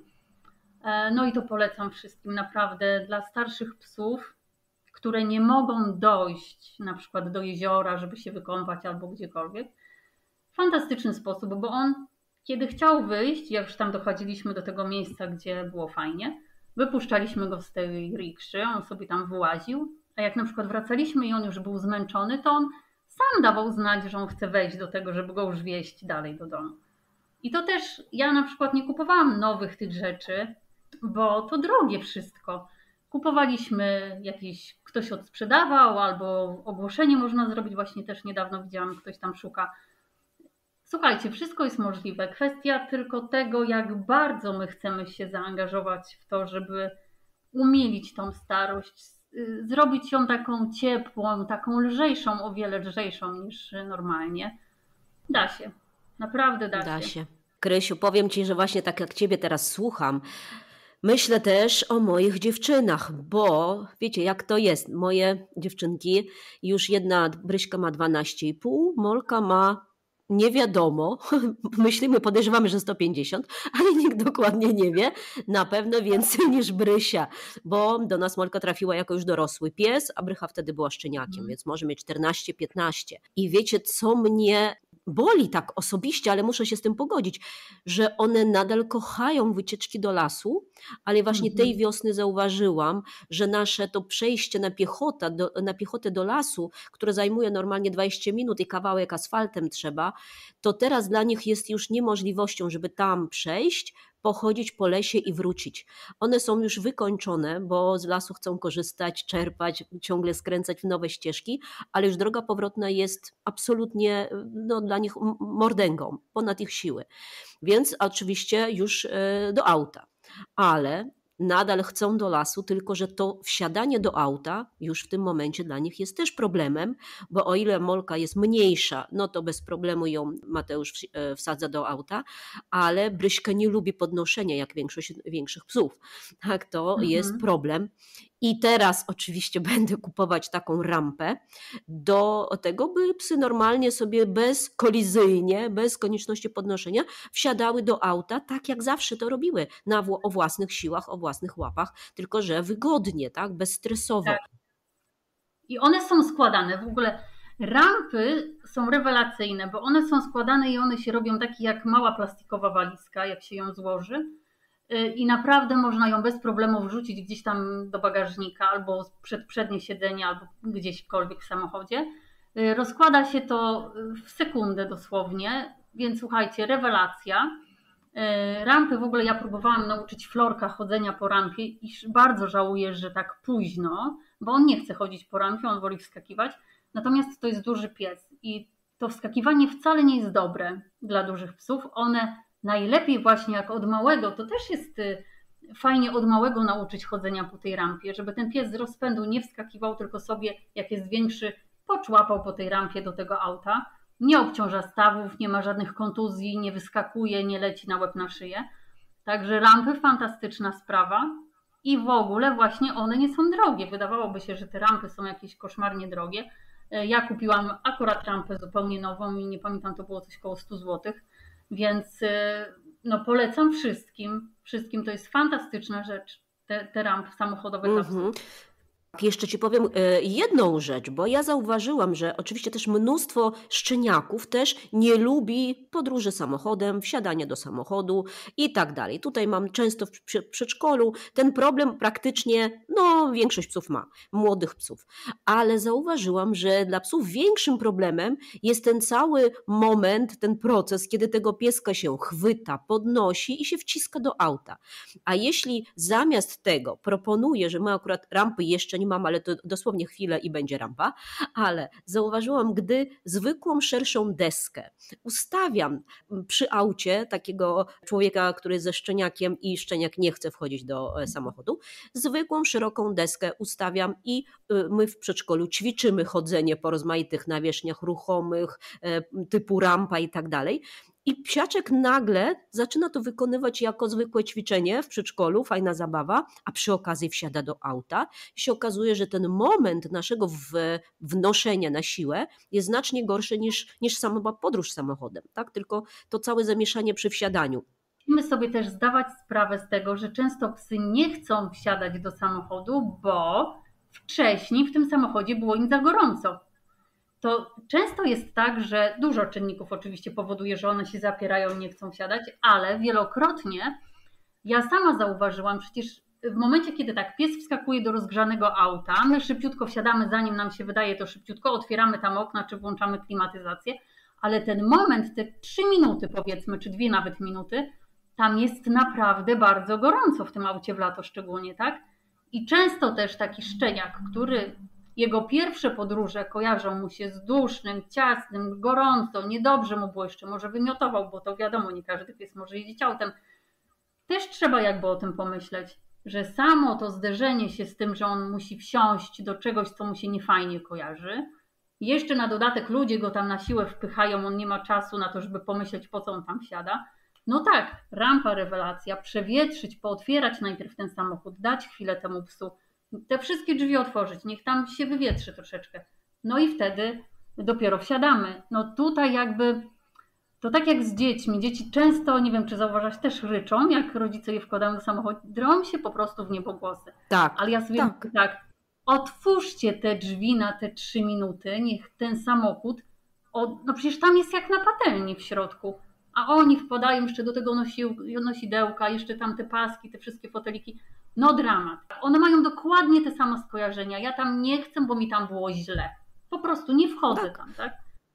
B: No i to polecam wszystkim, naprawdę dla starszych psów, które nie mogą dojść na przykład do jeziora, żeby się wykąpać albo gdziekolwiek. Fantastyczny sposób, bo on, kiedy chciał wyjść, jak już tam dochodziliśmy do tego miejsca, gdzie było fajnie, wypuszczaliśmy go z tej rikszy, on sobie tam wyłaził, a jak na przykład wracaliśmy i on już był zmęczony, to on sam dawał znać, że on chce wejść do tego, żeby go już wieźć dalej do domu. I to też ja na przykład nie kupowałam nowych tych rzeczy, bo to drogie wszystko. Kupowaliśmy jakieś, ktoś odsprzedawał, albo ogłoszenie można zrobić, właśnie też niedawno widziałam, ktoś tam szuka. Słuchajcie, wszystko jest możliwe. Kwestia tylko tego, jak bardzo my chcemy się zaangażować w to, żeby umilić tą starość, zrobić ją taką ciepłą, taką lżejszą, o wiele lżejszą niż normalnie. Da się. Naprawdę da się.
A: Krysiu, powiem Ci, że właśnie tak jak Ciebie teraz słucham, myślę też o moich dziewczynach, bo wiecie jak to jest. Moje dziewczynki, już jedna Bryśka ma 12,5, Molka ma nie wiadomo, podejrzewamy, że 150, ale nikt dokładnie nie wie, na pewno więcej niż Brysia, bo do nas Molka trafiła jako już dorosły pies, a Brycha wtedy była szczeniakiem, więc może mieć 14-15. I wiecie, co mnie boli tak osobiście, ale muszę się z tym pogodzić, że one nadal kochają wycieczki do lasu, ale właśnie tej wiosny zauważyłam, że nasze to przejście na piechotę do lasu, które zajmuje normalnie 20 minut i kawałek asfaltem trzeba, to teraz dla nich jest już niemożliwością, żeby tam przejść, pochodzić po lesie i wrócić. One są już wykończone, bo z lasu chcą korzystać, czerpać, ciągle skręcać w nowe ścieżki, ale już droga powrotna jest absolutnie dla nich mordęgą, ponad ich siły. Więc oczywiście już do auta. Ale nadal chcą do lasu, tylko że to wsiadanie do auta już w tym momencie dla nich jest też problemem, bo o ile Molka jest mniejsza, no to bez problemu ją Mateusz wsadza do auta, ale Bryśka nie lubi podnoszenia jak większość większych psów. Tak, to jest problem. I teraz oczywiście będę kupować taką rampę do tego, by psy normalnie sobie bezkolizyjnie, bez konieczności podnoszenia wsiadały do auta, tak jak zawsze to robiły, o własnych siłach, o własnych łapach, tylko że wygodnie, tak, bezstresowo. Tak.
B: I one są składane, w ogóle rampy są rewelacyjne, bo one są składane i one się robią takie jak mała plastikowa walizka, jak się ją złoży. I naprawdę można ją bez problemu wrzucić gdzieś tam do bagażnika albo przed przednie siedzenie, albo gdzieśkolwiek w samochodzie. Rozkłada się to w sekundę dosłownie, więc słuchajcie, rewelacja. Rampy w ogóle ja próbowałam nauczyć Florka chodzenia po rampie i bardzo żałuję, że tak późno, bo on nie chce chodzić po rampie, on woli wskakiwać. Natomiast to jest duży pies i to wskakiwanie wcale nie jest dobre dla dużych psów. One najlepiej właśnie jak od małego, to też jest fajnie od małego nauczyć chodzenia po tej rampie, żeby ten pies z rozpędu nie wskakiwał, tylko sobie jak jest większy, poczłapał po tej rampie do tego auta. Nie obciąża stawów, nie ma żadnych kontuzji, nie wyskakuje, nie leci na łeb, na szyję. Także rampy fantastyczna sprawa i w ogóle właśnie one nie są drogie. Wydawałoby się, że te rampy są jakieś koszmarnie drogie. Ja kupiłam akurat rampę zupełnie nową i nie pamiętam, to było coś koło 100 zł, więc polecam wszystkim. Wszystkim to jest fantastyczna rzecz, te rampy samochodowe.
A: Jeszcze ci powiem jedną rzecz, bo ja zauważyłam, że oczywiście też mnóstwo szczeniaków też nie lubi podróży samochodem, wsiadania do samochodu i tak dalej. Tutaj mam często w przedszkolu ten problem praktycznie, no większość psów ma, młodych psów, ale zauważyłam, że dla psów większym problemem jest ten cały moment, ten proces, kiedy tego pieska się chwyta, podnosi i się wciska do auta. A jeśli zamiast tego proponuję, że my akurat rampy jeszcze nie mam, ale to dosłownie chwilę i będzie rampa, ale zauważyłam, gdy zwykłą szerszą deskę ustawiam przy aucie takiego człowieka, który jest ze szczeniakiem i szczeniak nie chce wchodzić do samochodu, zwykłą szeroką deskę ustawiam i my w przedszkolu ćwiczymy chodzenie po rozmaitych nawierzchniach ruchomych, typu rampa i tak dalej. I psiaczek nagle zaczyna to wykonywać jako zwykłe ćwiczenie w przedszkolu, fajna zabawa, a przy okazji wsiada do auta i się okazuje, że ten moment naszego wnoszenia na siłę jest znacznie gorszy niż sama podróż samochodem, tak? Tylko to całe zamieszanie przy wsiadaniu.
B: Musimy sobie też zdawać sprawę z tego, że często psy nie chcą wsiadać do samochodu, bo wcześniej w tym samochodzie było im za gorąco. To często jest tak, że dużo czynników oczywiście powoduje, że one się zapierają, nie chcą wsiadać, ale wielokrotnie ja sama zauważyłam, przecież w momencie, kiedy tak pies wskakuje do rozgrzanego auta, my szybciutko wsiadamy, zanim nam się wydaje to szybciutko, otwieramy tam okna czy włączamy klimatyzację, ale ten moment, te 3 minuty powiedzmy, czy 2 nawet minuty, tam jest naprawdę bardzo gorąco w tym aucie w lato szczególnie, tak? I często też taki szczeniak, który jego pierwsze podróże kojarzą mu się z dusznym, ciasnym, gorąco, niedobrze mu było, jeszcze może wymiotował, bo to wiadomo, nie każdy pies może jeździć autem. Też trzeba jakby o tym pomyśleć, że samo to zderzenie się z tym, że on musi wsiąść do czegoś, co mu się niefajnie kojarzy, jeszcze na dodatek ludzie go tam na siłę wpychają, on nie ma czasu na to, żeby pomyśleć, po co on tam siada. No tak, rampa, rewelacja, przewietrzyć, pootwierać najpierw ten samochód, dać chwilę temu psu, te wszystkie drzwi otworzyć, niech tam się wywietrzy troszeczkę. No i wtedy dopiero wsiadamy. No tutaj jakby, to tak jak z dziećmi. Dzieci często, nie wiem czy zauważasz, też ryczą, jak rodzice je wkładają do samochodu, drą się po prostu w niebogłosy.
A: Tak,
B: ale ja sobie
A: tak.
B: mówię tak, otwórzcie te drzwi na te 3 minuty, niech ten samochód, no przecież tam jest jak na patelni w środku, a oni wpadają jeszcze do tego nosidełka, jeszcze tam te paski, te wszystkie foteliki. No dramat. One mają dokładnie te same skojarzenia. Ja tam nie chcę, bo mi tam było źle. Po prostu nie wchodzę tam, tak?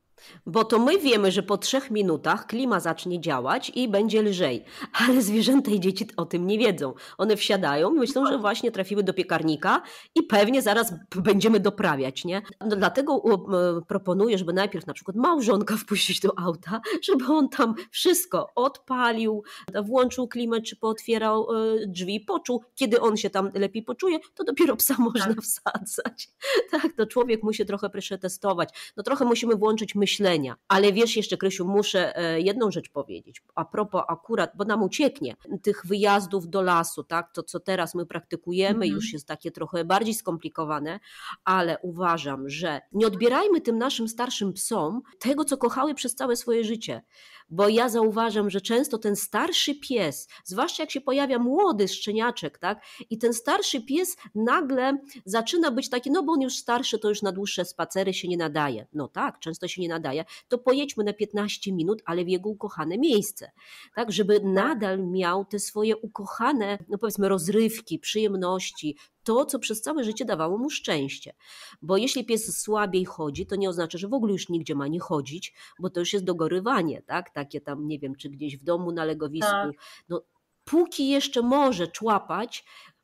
A: Bo to my wiemy, że po 3 minutach klima zacznie działać i będzie lżej, ale zwierzęta i dzieci o tym nie wiedzą. One wsiadają i myślą, że właśnie trafiły do piekarnika i pewnie zaraz będziemy doprawiać, nie? No dlatego proponuję, żeby najpierw na przykład małżonka wpuścić do auta, żeby on tam wszystko odpalił, włączył klimę czy pootwierał drzwi, poczuł, kiedy on się tam lepiej poczuje, to dopiero psa można wsadzać. Tak, to człowiek musi trochę przetestować. No trochę musimy włączyć myślenia. Ale wiesz jeszcze, Krysiu, muszę jedną rzecz powiedzieć. A propos akurat, bo nam ucieknie, tych wyjazdów do lasu, tak? To co teraz my praktykujemy już jest takie trochę bardziej skomplikowane, ale uważam, że nie odbierajmy tym naszym starszym psom tego, co kochały przez całe swoje życie. Bo ja zauważam, że często ten starszy pies, zwłaszcza jak się pojawia młody szczeniaczek, tak? I ten starszy pies nagle zaczyna być taki, no bo on już starszy, to już na dłuższe spacery się nie nadaje. No tak, często się nie nadaje. To pojedźmy na 15 minut, ale w jego ukochane miejsce. Tak, żeby nadal miał te swoje ukochane, no powiedzmy, rozrywki, przyjemności, to, co przez całe życie dawało mu szczęście. Bo jeśli pies słabiej chodzi, to nie oznacza, że w ogóle już nigdzie ma nie chodzić, bo to już jest dogorywanie, tak? Takie tam, nie wiem, czy gdzieś w domu na legowisku.
B: Tak.
A: No, póki jeszcze może człapać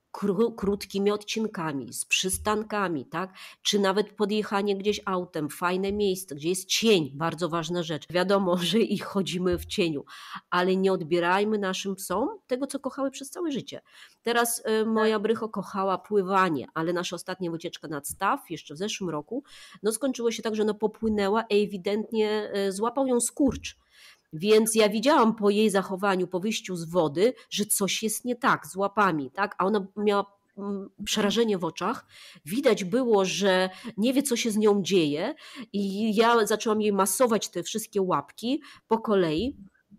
A: krótkimi odcinkami, z przystankami, tak? Czy nawet podjechanie gdzieś autem, fajne miejsce, gdzie jest cień, bardzo ważna rzecz. Wiadomo, że i chodzimy w cieniu, ale nie odbierajmy naszym psom tego, co kochały przez całe życie. Teraz moja Brycho kochała pływanie, ale nasza ostatnia wycieczka nad staw, jeszcze w zeszłym roku, no skończyło się tak, że ona popłynęła i ewidentnie złapał ją skurcz. Więc ja widziałam po jej zachowaniu, po wyjściu z wody, że coś jest nie tak z łapami, tak? A ona miała przerażenie w oczach. Widać było, że nie wie, co się z nią dzieje i ja zaczęłam jej masować te wszystkie łapki po kolei.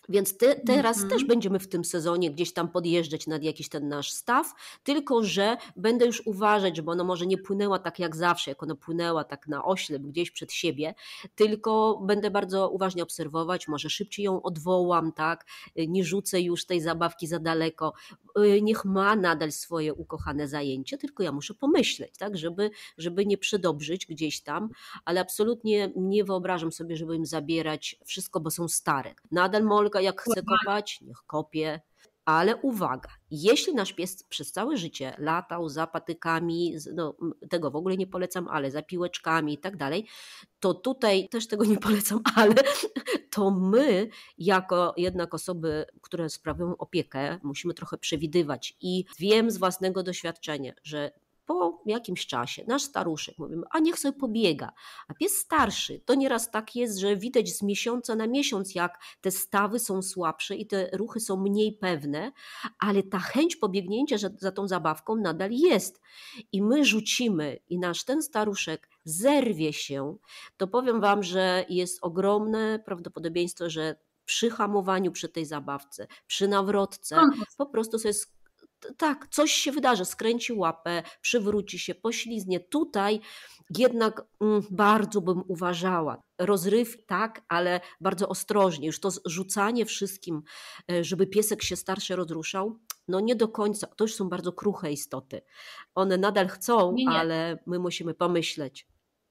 A: Więc teraz też
B: Mhm.
A: będziemy w tym sezonie gdzieś tam podjeżdżać nad jakiś ten nasz staw, tylko że będę już uważać, żeby ona może nie płynęła tak jak zawsze, jak ona płynęła tak na oślep gdzieś przed siebie, tylko będę bardzo uważnie obserwować, może szybciej ją odwołam, tak, nie rzucę już tej zabawki za daleko, niech ma nadal swoje ukochane zajęcie, tylko ja muszę pomyśleć, tak, żeby nie przedobrzyć gdzieś tam, ale absolutnie nie wyobrażam sobie, żeby im zabierać wszystko, bo są stare. Nadal Molka jak chce kopać, niech kopie, ale uwaga, jeśli nasz pies przez całe życie latał za patykami, no, tego w ogóle nie polecam, ale za piłeczkami i tak dalej, to tutaj też tego nie polecam, ale to my jako jednak osoby, które sprawują opiekę, musimy trochę przewidywać i wiem z własnego doświadczenia, że po jakimś czasie nasz staruszek, mówimy, a niech sobie pobiega, a pies starszy, to nieraz tak jest, że widać z miesiąca na miesiąc, jak te stawy są słabsze i te ruchy są mniej pewne, ale ta chęć pobiegnięcia za tą zabawką nadal jest i my rzucimy i nasz ten staruszek zerwie się, to powiem wam, że jest ogromne prawdopodobieństwo, że przy hamowaniu przy tej zabawce, przy nawrotce, po prostu sobie tak, coś się wydarzy, skręci łapę, przywróci się, poślizgnie. Tutaj jednak bardzo bym uważała. Rozryw tak, ale bardzo ostrożnie. Już to rzucanie wszystkim, żeby piesek się starszy rozruszał, no nie do końca. To już są bardzo kruche istoty. One nadal chcą,
B: Nie, nie.
A: ale my musimy pomyśleć.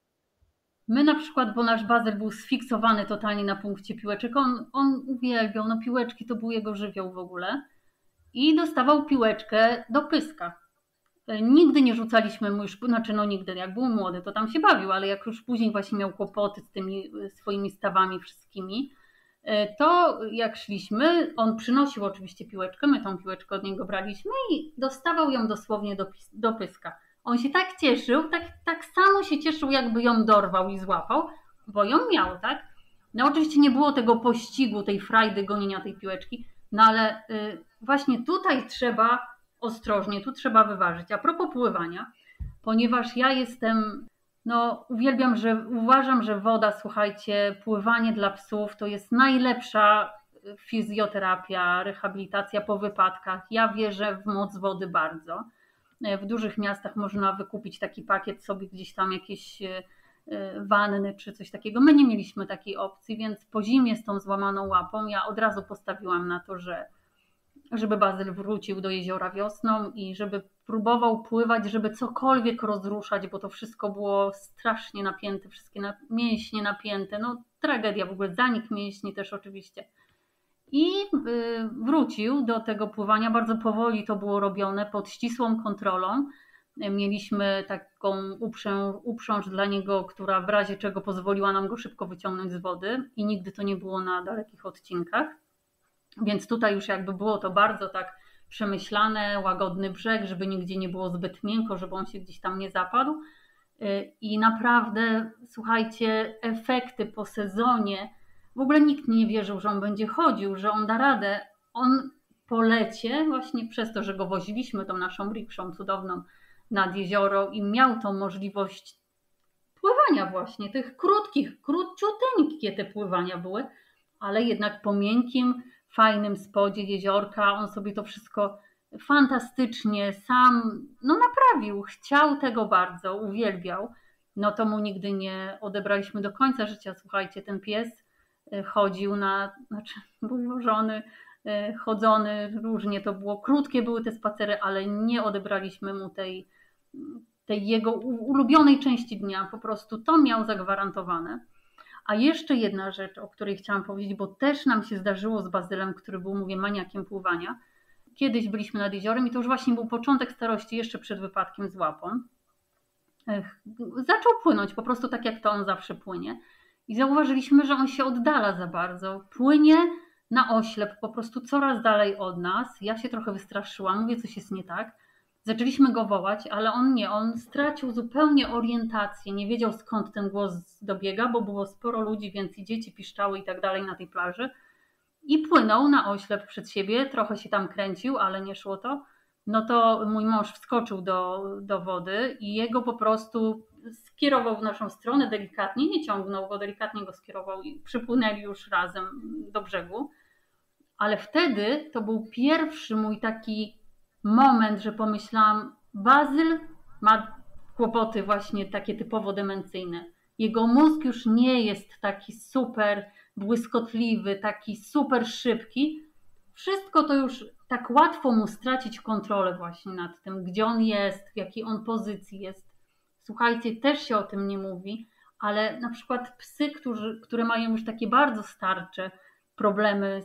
B: My na przykład, bo nasz Bazyl był sfiksowany totalnie na punkcie piłeczek, on uwielbiał, no piłeczki to był jego żywioł w ogóle i dostawał piłeczkę do pyska. Nigdy nie rzucaliśmy mu już, znaczy no nigdy, jak był młody to tam się bawił, ale jak już później właśnie miał kłopoty z tymi swoimi stawami wszystkimi, to jak szliśmy, on przynosił oczywiście piłeczkę, my tą piłeczkę od niego braliśmy i dostawał ją dosłownie do pyska. On się tak cieszył, tak samo się cieszył, jakby ją dorwał i złapał, bo ją miał, tak? No oczywiście nie było tego pościgu, tej frajdy gonienia tej piłeczki, no ale właśnie tutaj trzeba ostrożnie, tu trzeba wyważyć. A propos pływania, ponieważ ja jestem, no uważam, że woda, słuchajcie, pływanie dla psów to jest najlepsza fizjoterapia, rehabilitacja po wypadkach. Ja wierzę w moc wody bardzo. W dużych miastach można wykupić taki pakiet sobie gdzieś tam jakieś wanny czy coś takiego. My nie mieliśmy takiej opcji, więc po zimie z tą złamaną łapą ja od razu postawiłam na to, żeby Bazyl wrócił do jeziora wiosną i żeby próbował pływać, żeby cokolwiek rozruszać, bo to wszystko było strasznie napięte, wszystkie mięśnie napięte, no tragedia w ogóle, zanik mięśni też oczywiście. I wrócił do tego pływania, bardzo powoli to było robione, pod ścisłą kontrolą. Mieliśmy taką uprząż dla niego, która w razie czego pozwoliła nam go szybko wyciągnąć z wody i nigdy to nie było na dalekich odcinkach. Więc tutaj już jakby było to bardzo tak przemyślane, łagodny brzeg, żeby nigdzie nie było zbyt miękko, żeby on się gdzieś tam nie zapadł. I naprawdę, słuchajcie, efekty po sezonie, w ogóle nikt nie wierzył, że on będzie chodził, że on da radę. On po lecie, właśnie przez to, że go woziliśmy tą naszą rikszą cudowną nad jezioro i miał tą możliwość pływania właśnie, tych krótkich, króciuteńkie te pływania były, ale jednak po miękkim, fajnym spodzie jeziorka, on sobie to wszystko fantastycznie sam naprawił, chciał tego bardzo, uwielbiał. No to mu nigdy nie odebraliśmy do końca życia. Słuchajcie, ten pies chodził był wożony, chodzony, różnie to było. Krótkie były te spacery, ale nie odebraliśmy mu tej jego ulubionej części dnia. Po prostu to miał zagwarantowane. A jeszcze jedna rzecz, o której chciałam powiedzieć, bo też nam się zdarzyło z Bazylem, który był, mówię, maniakiem pływania. Kiedyś byliśmy nad jeziorem i to już właśnie był początek starości, jeszcze przed wypadkiem z łapą. Zaczął płynąć, po prostu tak jak to on zawsze płynie. I zauważyliśmy, że on się oddala za bardzo. Płynie na oślep, po prostu coraz dalej od nas. Ja się trochę wystraszyłam, mówię, coś jest nie tak. Zaczęliśmy go wołać, ale on stracił zupełnie orientację, nie wiedział skąd ten głos dobiega, bo było sporo ludzi, więc i dzieci piszczały i tak dalej na tej plaży. I płynął na oślep przed siebie, trochę się tam kręcił, ale nie szło to. No to mój mąż wskoczył do wody i jego po prostu skierował w naszą stronę delikatnie, nie ciągnął go, delikatnie go skierował i przypłynęli już razem do brzegu. Ale wtedy to był pierwszy mój taki moment, że pomyślałam, Bazyl ma kłopoty właśnie takie typowo demencyjne. Jego mózg już nie jest taki super błyskotliwy, taki super szybki. Wszystko to już tak łatwo mu stracić kontrolę właśnie nad tym, gdzie on jest, w jakiej on pozycji jest. Słuchajcie, też się o tym nie mówi, ale na przykład psy, które mają już takie bardzo starcze problemy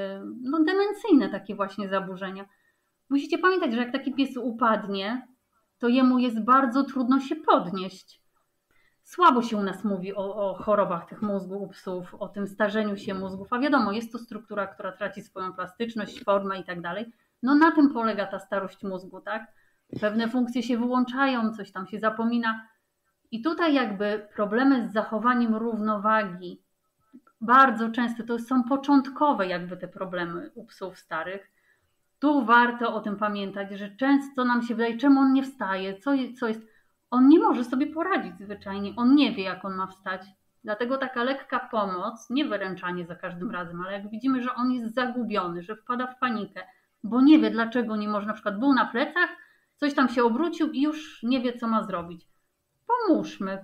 B: demencyjne takie właśnie zaburzenia. Musicie pamiętać, że jak taki pies upadnie, to jemu jest bardzo trudno się podnieść. Słabo się u nas mówi o chorobach tych mózgu u psów, o tym starzeniu się mózgów, a wiadomo, jest to struktura, która traci swoją plastyczność, formę i tak dalej. No na tym polega ta starość mózgu, tak? Pewne funkcje się wyłączają, coś tam się zapomina. I tutaj jakby problemy z zachowaniem równowagi, bardzo często to są początkowe jakby te problemy u psów starych. Tu warto o tym pamiętać, że często nam się wydaje, czemu on nie wstaje, co jest. On nie może sobie poradzić zwyczajnie, on nie wie, jak on ma wstać. Dlatego taka lekka pomoc, nie wyręczanie za każdym razem, ale jak widzimy, że on jest zagubiony, że wpada w panikę, bo nie wie, dlaczego nie może, na przykład był na plecach, coś tam się obrócił i już nie wie, co ma zrobić. Pomóżmy.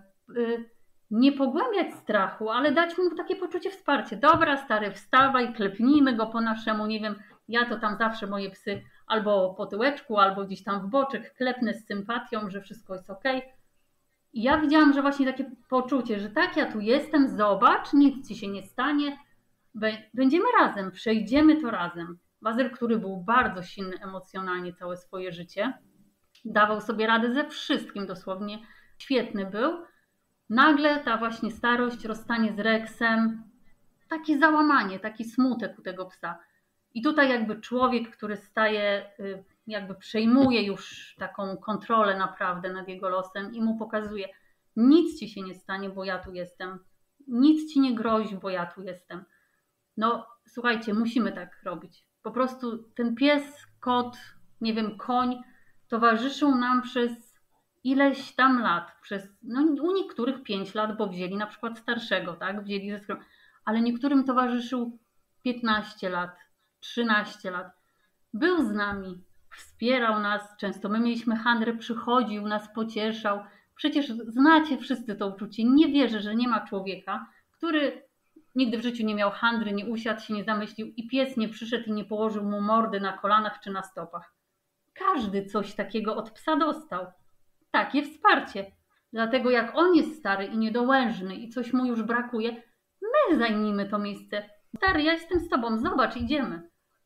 B: Nie pogłębiać strachu, ale dać mu takie poczucie wsparcia. Dobra, stary, wstawaj, klepnijmy go po naszemu, nie wiem, ja to tam zawsze moje psy albo po tyłeczku, albo gdzieś tam w boczek klepnę z sympatią, że wszystko jest okej. I ja widziałam, że właśnie takie poczucie, że tak, ja tu jestem, zobacz, nic ci się nie stanie, będziemy razem, przejdziemy to razem. Bazyl, który był bardzo silny emocjonalnie całe swoje życie, dawał sobie radę ze wszystkim dosłownie, świetny był. Nagle ta właśnie starość, rozstanie z Rexem, takie załamanie, taki smutek u tego psa. I tutaj jakby człowiek, który staje, jakby przejmuje już taką kontrolę naprawdę nad jego losem i mu pokazuje, nic ci się nie stanie, bo ja tu jestem. Nic ci nie grozi, bo ja tu jestem. No słuchajcie, musimy tak robić. Po prostu ten pies, kot, nie wiem, koń towarzyszył nam przez ileś tam lat, u niektórych 5 lat, bo wzięli na przykład starszego, tak, wzięli ze skromą, ale niektórym towarzyszył 15 lat, 13 lat. Był z nami, wspierał nas, często my mieliśmy handrę, przychodził, nas pocieszał. Przecież znacie wszyscy to uczucie. Nie wierzę, że nie ma człowieka, który nigdy w życiu nie miał handry, nie usiadł się, nie zamyślił i pies nie przyszedł i nie położył mu mordy na kolanach czy na stopach. Każdy coś takiego od psa dostał. Takie wsparcie. Dlatego jak on jest stary i niedołężny i coś mu już brakuje, my zajmijmy to miejsce. Stary, ja jestem z tobą, zobacz, idziemy.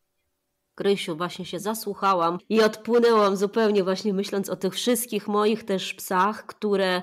A: Krysiu, właśnie się zasłuchałam i odpłynęłam zupełnie właśnie myśląc o tych wszystkich moich też psach, które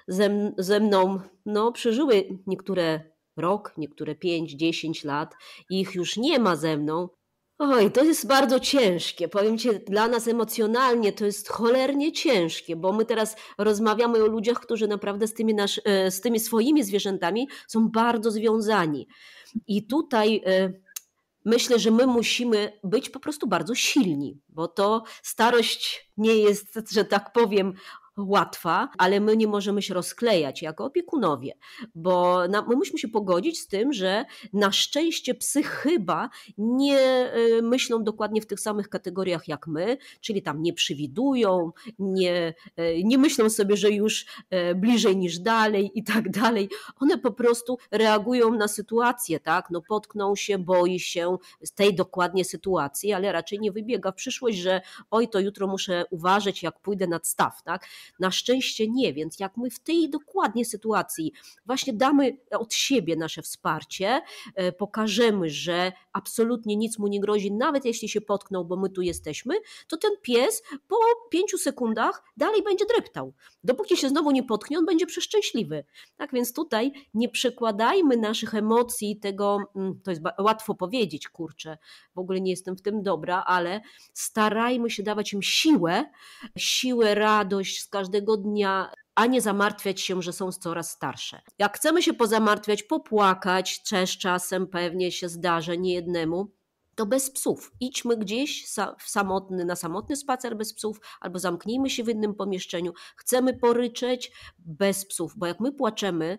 A: ze mną przeżyły niektóre rok, niektóre 5, 10 lat i ich już nie ma ze mną. Oj, to jest bardzo ciężkie. Powiem ci, dla nas emocjonalnie to jest cholernie ciężkie, bo my teraz rozmawiamy o ludziach, którzy naprawdę z tymi swoimi zwierzętami są bardzo związani. I tutaj myślę, że my musimy być po prostu bardzo silni, bo to starość nie jest, że tak powiem, łatwa, ale my nie możemy się rozklejać jako opiekunowie, bo my musimy się pogodzić z tym, że na szczęście psy chyba nie myślą dokładnie w tych samych kategoriach jak my, czyli tam nie przewidują, nie myślą sobie, że już bliżej niż dalej i tak dalej. One po prostu reagują na sytuację, tak? No potkną się, boi się z tej dokładnie sytuacji, ale raczej nie wybiega w przyszłość, że oj, to jutro muszę uważać, jak pójdę nad staw, tak? Na szczęście nie, więc jak my w tej dokładnie sytuacji właśnie damy od siebie nasze wsparcie, pokażemy, że absolutnie nic mu nie grozi, nawet jeśli się potknął, bo my tu jesteśmy, to ten pies po 5 sekundach dalej będzie dreptał. Dopóki się znowu nie potknie, on będzie przeszczęśliwy. Tak więc tutaj nie przekładajmy naszych emocji, tego, to jest łatwo powiedzieć, kurczę, w ogóle nie jestem w tym dobra, ale starajmy się dawać im siłę, radość z każdego dnia, a nie zamartwiać się, że są coraz starsze. Jak chcemy się pozamartwiać, popłakać, też czasem pewnie się zdarza niejednemu, to bez psów. Idźmy gdzieś na samotny spacer bez psów, albo zamknijmy się w innym pomieszczeniu. Chcemy poryczeć bez psów, bo jak my płaczemy,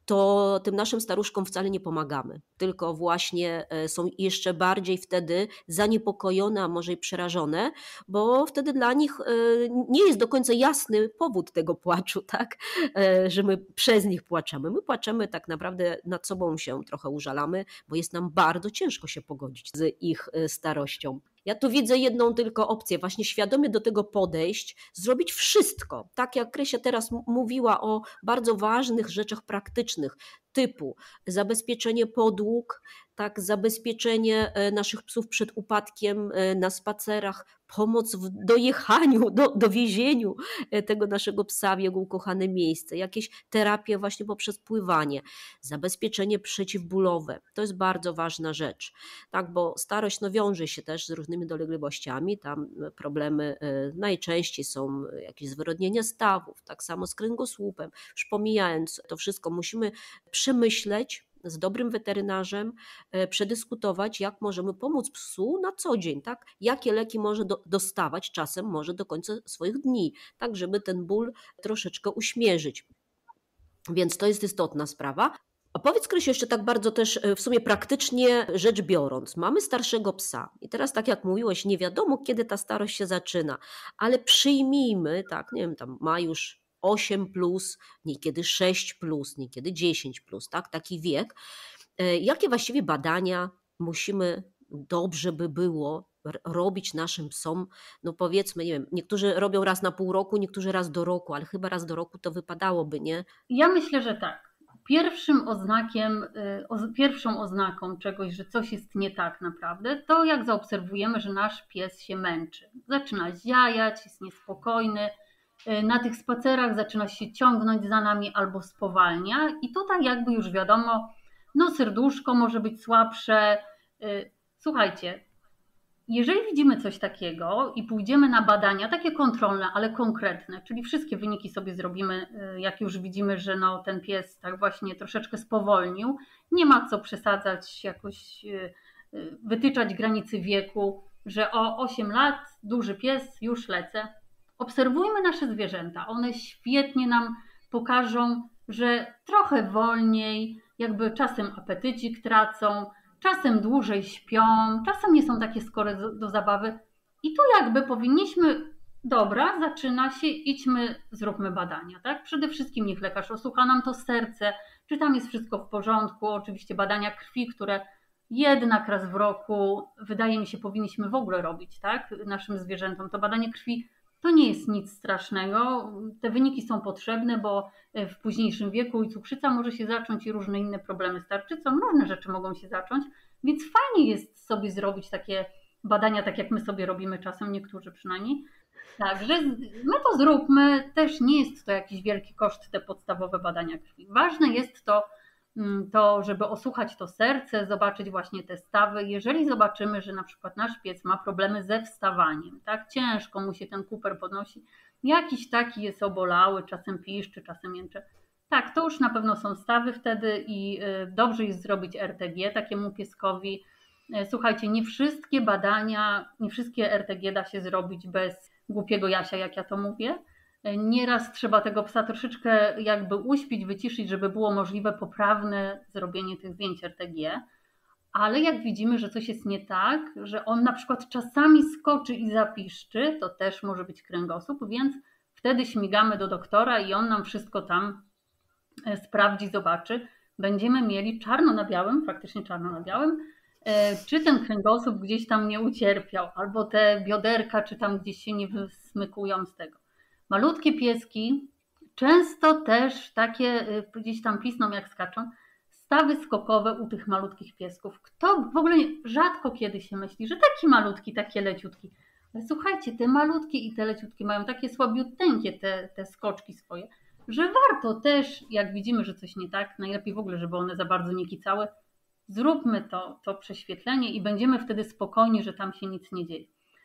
A: to tym naszym staruszkom wcale nie pomagamy, tylko właśnie są jeszcze bardziej wtedy zaniepokojone, a może i przerażone, bo wtedy dla nich nie jest do końca jasny powód tego płaczu, tak? Że my przez nich płaczemy. My płaczemy tak naprawdę, nad sobą się trochę użalamy, bo jest nam bardzo ciężko się pogodzić z ich starością. Ja tu widzę jedną tylko opcję, właśnie świadomie do tego podejść, zrobić wszystko. Tak jak Krysia teraz mówiła o bardzo ważnych rzeczach praktycznych, typu zabezpieczenie podłóg, tak, zabezpieczenie naszych psów przed upadkiem na spacerach, pomoc w dojechaniu, dowiezieniu tego naszego psa w jego ukochane miejsce, jakieś terapie właśnie poprzez pływanie, zabezpieczenie przeciwbólowe. To jest bardzo ważna rzecz, tak, bo starość wiąże się też z różnymi dolegliwościami, tam problemy najczęściej są jakieś zwyrodnienia stawów, tak samo z kręgosłupem. Już pomijając to wszystko, musimy przemyśleć z dobrym weterynarzem, przedyskutować, jak możemy pomóc psu na co dzień, tak? Jakie leki może dostawać czasem może do końca swoich dni, tak żeby ten ból troszeczkę uśmierzyć. Więc to jest istotna sprawa. A powiedz, Krysiu, jeszcze tak bardzo też w sumie praktycznie rzecz biorąc, mamy starszego psa i teraz tak jak mówiłeś, nie wiadomo kiedy ta starość się zaczyna, ale przyjmijmy, tak, nie wiem, tam ma już 8 plus, niekiedy 6 plus, niekiedy 10 plus, tak, taki wiek. Jakie właściwie badania musimy, dobrze by było robić naszym psom? No powiedzmy, nie wiem, niektórzy robią raz na pół roku, niektórzy raz do roku, ale chyba raz do roku to wypadałoby, nie?
B: Ja myślę, że tak. Pierwszą oznaką czegoś, że coś jest nie tak naprawdę, to jak zaobserwujemy, że nasz pies się męczy. Zaczyna ziajać, jest niespokojny, na tych spacerach zaczyna się ciągnąć za nami albo spowalnia i tutaj jakby już wiadomo, no serduszko może być słabsze. Słuchajcie, jeżeli widzimy coś takiego i pójdziemy na badania, takie kontrolne, ale konkretne, czyli wszystkie wyniki sobie zrobimy, jak już widzimy, że no, ten pies tak właśnie troszeczkę spowolnił, nie ma co przesadzać, jakoś wytyczać granicy wieku, że o 8 lat, duży pies, już lecę. Obserwujmy nasze zwierzęta, one świetnie nam pokażą, że trochę wolniej, jakby czasem apetycik tracą, czasem dłużej śpią, czasem nie są takie skore do zabawy. I tu jakby powinniśmy, dobra, zaczyna się, idźmy, zróbmy badania, tak? Przede wszystkim niech lekarz osłucha nam to serce, czy tam jest wszystko w porządku, oczywiście badania krwi, które jednak raz w roku, wydaje mi się, powinniśmy w ogóle robić, tak? Naszym zwierzętom. To badanie krwi to nie jest nic strasznego, te wyniki są potrzebne, bo w późniejszym wieku i cukrzyca może się zacząć i różne inne problemy z tarczycą, różne rzeczy mogą się zacząć, więc fajnie jest sobie zrobić takie badania, tak jak my sobie robimy czasem, niektórzy przynajmniej. Także my to zróbmy, też nie jest to jakiś wielki koszt, te podstawowe badania krwi. Ważne jest to, żeby osłuchać to serce, zobaczyć właśnie te stawy. Jeżeli zobaczymy, że na przykład nasz pies ma problemy ze wstawaniem, tak, ciężko mu się ten kuper podnosi, jakiś taki jest obolały, czasem piszczy, czasem jęczy, tak, to już na pewno są stawy wtedy i dobrze jest zrobić RTG takiemu pieskowi. Słuchajcie, nie wszystkie badania, nie wszystkie RTG da się zrobić bez głupiego Jasia, jak ja to mówię. Nieraz trzeba tego psa troszeczkę jakby uśpić, wyciszyć, żeby było możliwe poprawne zrobienie tych zdjęć RTG. Ale jak widzimy, że coś jest nie tak, że on na przykład czasami skoczy i zapiszczy, to też może być kręgosłup, więc wtedy śmigamy do doktora i on nam wszystko tam sprawdzi, zobaczy. Będziemy mieli czarno na białym, faktycznie czarno na białym, czy ten kręgosłup gdzieś tam nie ucierpiał, albo te bioderka, czy tam gdzieś się nie wysmykują z tego. Malutkie pieski często też takie gdzieś tam pisną jak skaczą, stawy skokowe u tych malutkich piesków. Kto w ogóle rzadko kiedy się myśli, że taki malutki, takie leciutki. Ale słuchajcie, te malutkie i te leciutkie mają takie słabiuteńkie te skoczki swoje, że warto też, jak widzimy, że coś nie tak, najlepiej w ogóle, żeby one za bardzo nie kicały, zróbmy to prześwietlenie i będziemy wtedy spokojni, że tam się nic nie dzieje.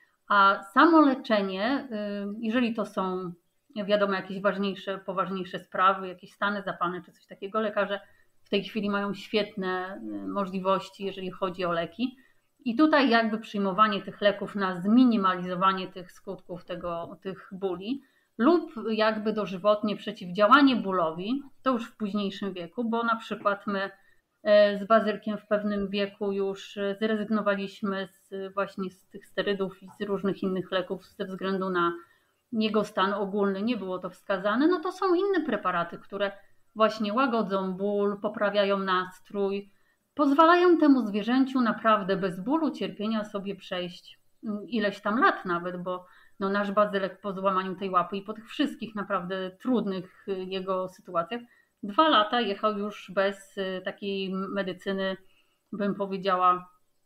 B: A samo leczenie, jeżeli to są wiadomo jakieś poważniejsze sprawy, jakieś stany zapalne czy coś takiego, lekarze w tej chwili mają świetne możliwości, jeżeli chodzi o leki. I tutaj jakby przyjmowanie tych leków na zminimalizowanie tych skutków tych bóli lub jakby dożywotnie przeciwdziałanie bólowi, to już w późniejszym wieku, bo na przykład my z Bazylkiem w pewnym wieku już zrezygnowaliśmy właśnie z tych sterydów i z różnych innych leków ze względu na jego stan ogólny, nie było to wskazane, no to są inne preparaty, które właśnie łagodzą ból, poprawiają nastrój, pozwalają temu zwierzęciu naprawdę bez bólu, cierpienia sobie przejść ileś tam lat nawet, bo no nasz Bazylek po złamaniu tej łapy i po tych wszystkich naprawdę trudnych jego sytuacjach 2 lata jechał już bez takiej medycyny, bym powiedziała,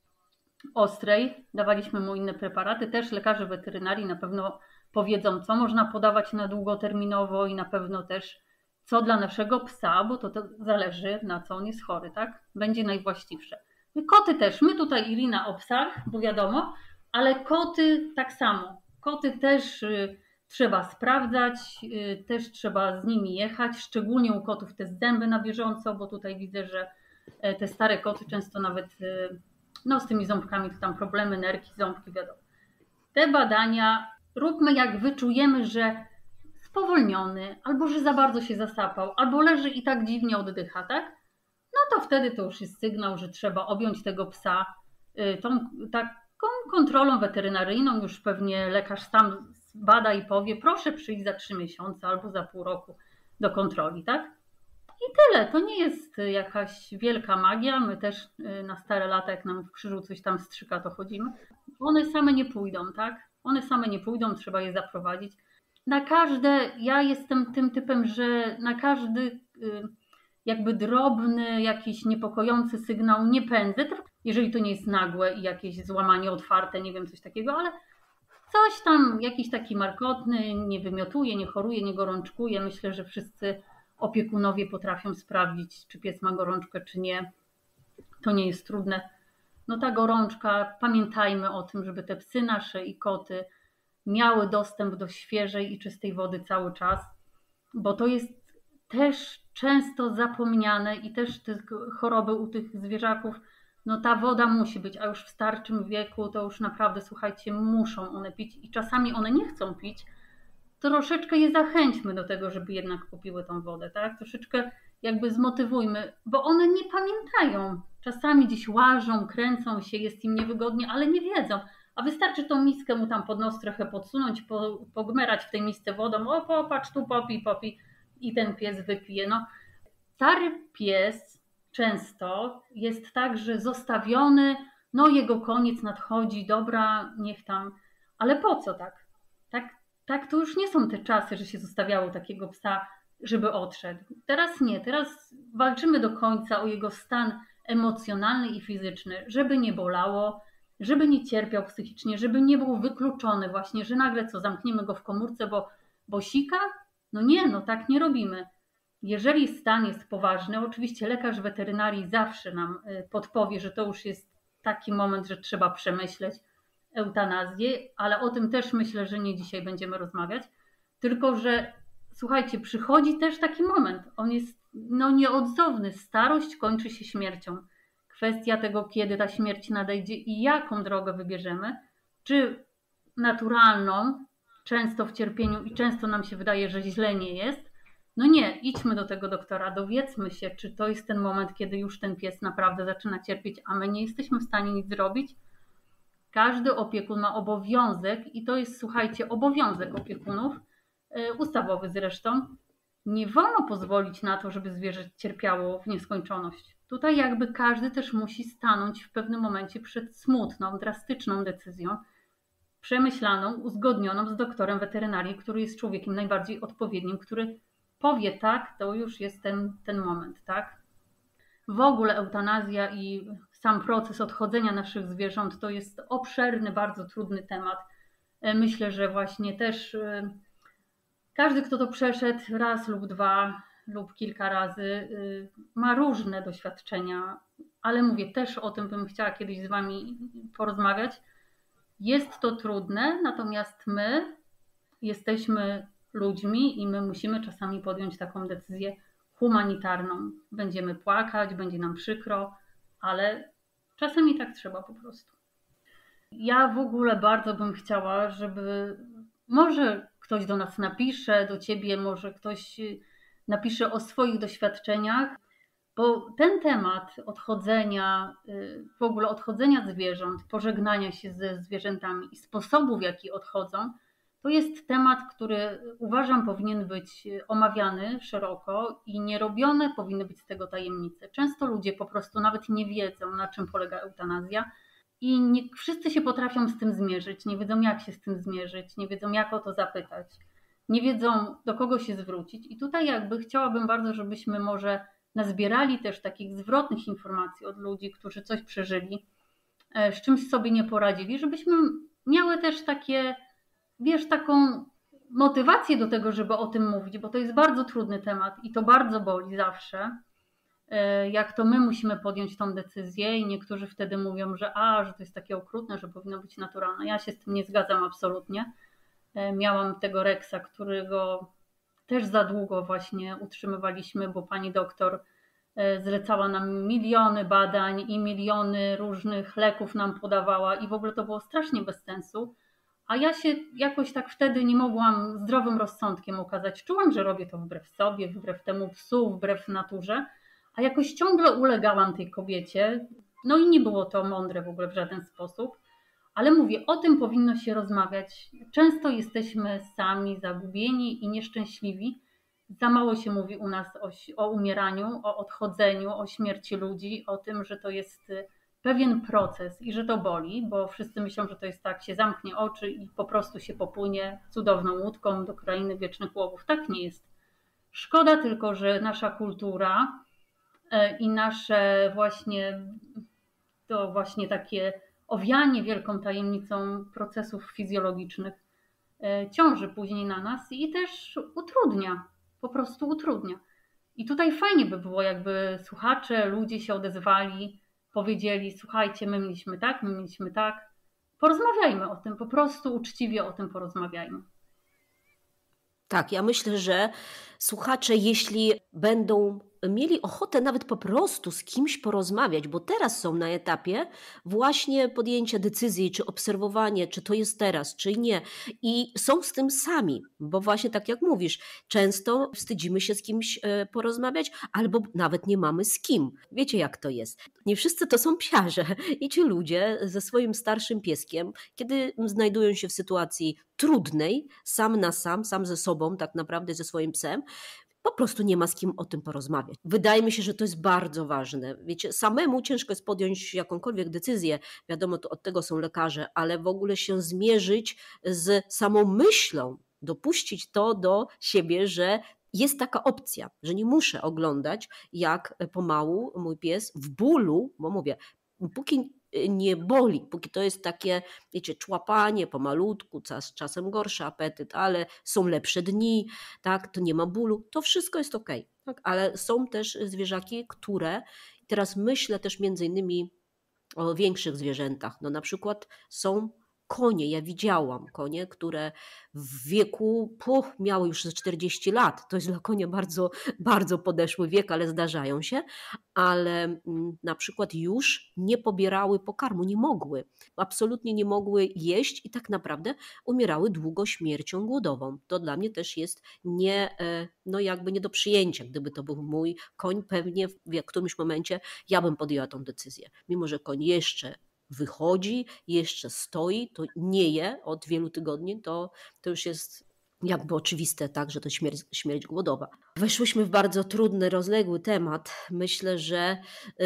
B: ostrej. Dawaliśmy mu inne preparaty. Też lekarze weterynarii na pewno powiedzą, co można podawać na długoterminowo i na pewno też co dla naszego psa, bo to zależy, na co on jest chory, tak? Będzie najwłaściwsze. Koty też. My tutaj, Irina, o psach, bo wiadomo, ale koty tak samo. Koty też trzeba sprawdzać, też trzeba z nimi jechać, szczególnie u kotów te zęby na bieżąco, bo tutaj widzę, że te stare koty często nawet no z tymi ząbkami to tam problemy, nerki, ząbki, wiadomo. Te badania róbmy, jak wyczujemy, że spowolniony, albo że za bardzo się zasapał, albo leży i tak dziwnie oddycha, tak? No to wtedy to już jest sygnał, że trzeba objąć tego psa tą taką kontrolą weterynaryjną. Już pewnie lekarz sam bada i powie, proszę przyjść za 3 miesiące albo za pół roku do kontroli, tak? I tyle. To nie jest jakaś wielka magia. My też na stare lata, jak nam w krzyżu coś tam strzyka, to chodzimy. One same nie pójdą, tak? One same nie pójdą, trzeba je zaprowadzić. Na każde, ja jestem tym typem, że na każdy jakby drobny, jakiś niepokojący sygnał nie pędzę, jeżeli to nie jest nagłe i jakieś złamanie otwarte, nie wiem, coś takiego, ale coś tam, jakiś taki markotny, nie wymiotuje, nie choruje, nie gorączkuje. Myślę, że wszyscy opiekunowie potrafią sprawdzić, czy pies ma gorączkę, czy nie. To nie jest trudne. No ta gorączka, pamiętajmy o tym, żeby te psy nasze i koty miały dostęp do świeżej i czystej wody cały czas, bo to jest też często zapomniane i też te choroby u tych zwierzaków, no ta woda musi być, a już w starszym wieku to już naprawdę, słuchajcie, muszą one pić i czasami one nie chcą pić, troszeczkę je zachęćmy do tego, żeby jednak kupiły tą wodę, tak? Troszeczkę jakby zmotywujmy, bo one nie pamiętają. Czasami gdzieś łażą, kręcą się, jest im niewygodnie, ale nie wiedzą. A wystarczy tą miskę mu tam pod nos trochę podsunąć, pogmerać w tej misce wodą, o popatrz, tu popij i ten pies wypije. No, stary pies często jest tak, że zostawiony, no jego koniec nadchodzi, dobra, niech tam, ale po co tak? Tak, to już nie są te czasy, że się zostawiało takiego psa, żeby odszedł. Teraz nie, teraz walczymy do końca o jego stan emocjonalny i fizyczny, żeby nie bolało, żeby nie cierpiał psychicznie, żeby nie był wykluczony właśnie, że nagle co, zamkniemy go w komórce, bo sika? No nie, no tak nie robimy. Jeżeli stan jest poważny, oczywiście lekarz weterynarii zawsze nam podpowie, że to już jest taki moment, że trzeba przemyśleć eutanazję, ale o tym też myślę, że nie dzisiaj będziemy rozmawiać, tylko że słuchajcie, przychodzi też taki moment, on jest no nieodzowny, starość kończy się śmiercią. Kwestia tego, kiedy ta śmierć nadejdzie i jaką drogę wybierzemy, czy naturalną, często w cierpieniu i często nam się wydaje, że źle nie jest. No nie, idźmy do tego doktora, dowiedzmy się, czy to jest ten moment, kiedy już ten pies naprawdę zaczyna cierpieć, a my nie jesteśmy w stanie nic zrobić. Każdy opiekun ma obowiązek, i to jest, słuchajcie, obowiązek opiekunów, ustawowy zresztą, nie wolno pozwolić na to, żeby zwierzę cierpiało w nieskończoność. Tutaj jakby każdy też musi stanąć w pewnym momencie przed smutną, drastyczną decyzją, przemyślaną, uzgodnioną z doktorem weterynarii, który jest człowiekiem najbardziej odpowiednim, który powie tak, to już jest ten moment, tak? W ogóle eutanazja i sam proces odchodzenia naszych zwierząt to jest obszerny, bardzo trudny temat. Myślę, że właśnie też każdy, kto to przeszedł raz lub dwa lub kilka razy, ma różne doświadczenia, ale mówię, też o tym bym chciała kiedyś z Wami porozmawiać. Jest to trudne, natomiast my jesteśmy ludźmi i my musimy czasami podjąć taką decyzję humanitarną. Będziemy płakać, będzie nam przykro, ale czasami tak trzeba po prostu. Ja w ogóle bardzo bym chciała, żeby Może ktoś do nas napisze, do ciebie, może ktoś napisze o swoich doświadczeniach, bo ten temat odchodzenia, w ogóle odchodzenia zwierząt, pożegnania się ze zwierzętami i sposobu, w jaki odchodzą, to jest temat, który uważam powinien być omawiany szeroko i nie robione powinny być z tego tajemnice. Często ludzie po prostu nawet nie wiedzą, na czym polega eutanazja i nie wszyscy się potrafią z tym zmierzyć, nie wiedzą jak się z tym zmierzyć, nie wiedzą jak o to zapytać, nie wiedzą do kogo się zwrócić. I tutaj jakby chciałabym bardzo, żebyśmy może nazbierali też takich zwrotnych informacji od ludzi, którzy coś przeżyli, z czymś sobie nie poradzili, żebyśmy miały też takie, wiesz, taką motywację do tego, żeby o tym mówić, bo to jest bardzo trudny temat i to bardzo boli zawsze. Jak to my musimy podjąć tą decyzję i niektórzy wtedy mówią, że to jest takie okrutne, że powinno być naturalne. Ja się z tym nie zgadzam absolutnie. Miałam tego Rexa, którego też za długo właśnie utrzymywaliśmy, bo pani doktor zlecała nam miliony badań i miliony różnych leków nam podawała i w ogóle to było strasznie bez sensu. A ja się jakoś tak wtedy nie mogłam zdrowym rozsądkiem ukazać. Czułam, że robię to wbrew sobie, wbrew temu psu, wbrew naturze, a jakoś ciągle ulegałam tej kobiecie. No i nie było to mądre w ogóle w żaden sposób. Ale mówię, o tym powinno się rozmawiać. Często jesteśmy sami, zagubieni i nieszczęśliwi. Za mało się mówi u nas o umieraniu, o odchodzeniu, o śmierci ludzi, o tym, że to jest pewien proces i że to boli, bo wszyscy myślą, że to jest tak, się zamknie oczy i po prostu się popłynie cudowną łódką do krainy wiecznych łowów. Tak nie jest. Szkoda tylko, że nasza kultura i nasze właśnie takie owianie wielką tajemnicą procesów fizjologicznych ciąży później na nas i też utrudnia, po prostu utrudnia. I tutaj fajnie by było, jakby słuchacze, ludzie się odezwali, powiedzieli, słuchajcie, my mieliśmy tak. Porozmawiajmy o tym, po prostu uczciwie o tym porozmawiajmy.
A: Tak, ja myślę, że słuchacze, jeśli będą mieli ochotę nawet po prostu z kimś porozmawiać, bo teraz są na etapie właśnie podjęcia decyzji, czy obserwowanie, czy to jest teraz, czy nie. I są z tym sami, bo właśnie tak jak mówisz, często wstydzimy się z kimś porozmawiać, albo nawet nie mamy z kim. Wiecie jak to jest. Nie wszyscy to są psiarze i ci ludzie ze swoim starszym pieskiem, kiedy znajdują się w sytuacji trudnej, sam na sam ze sobą, tak naprawdę ze swoim psem, po prostu nie ma z kim o tym porozmawiać. Wydaje mi się, że to jest bardzo ważne. Wiecie, samemu ciężko jest podjąć jakąkolwiek decyzję, wiadomo, to od tego są lekarze, ale w ogóle się zmierzyć z samą myślą, dopuścić to do siebie, że jest taka opcja, że nie muszę oglądać, jak pomału mój pies w bólu, bo mówię, póki nie boli, póki to jest takie, wiecie, człapanie pomalutku, czasem gorszy apetyt, ale są lepsze dni, tak, to nie ma bólu, to wszystko jest okej. Tak? Ale są też zwierzaki, które, teraz myślę też między innymi o większych zwierzętach, no na przykład są konie, ja widziałam konie, które w wieku miały już ze 40 lat. To jest dla konia bardzo, bardzo podeszły wiek, ale zdarzają się, ale na przykład już nie pobierały pokarmu, nie mogły. Absolutnie nie mogły jeść i tak naprawdę umierały długo śmiercią głodową. To dla mnie też jest no jakby nie do przyjęcia. Gdyby to był mój koń, pewnie w którymś momencie ja bym podjęła tą decyzję. Mimo że koń jeszcze wychodzi, jeszcze stoi, to nie je od wielu tygodni, to już jest jakby oczywiste, tak, że to śmierć głodowa. Weszłyśmy w bardzo trudny, rozległy temat. Myślę, że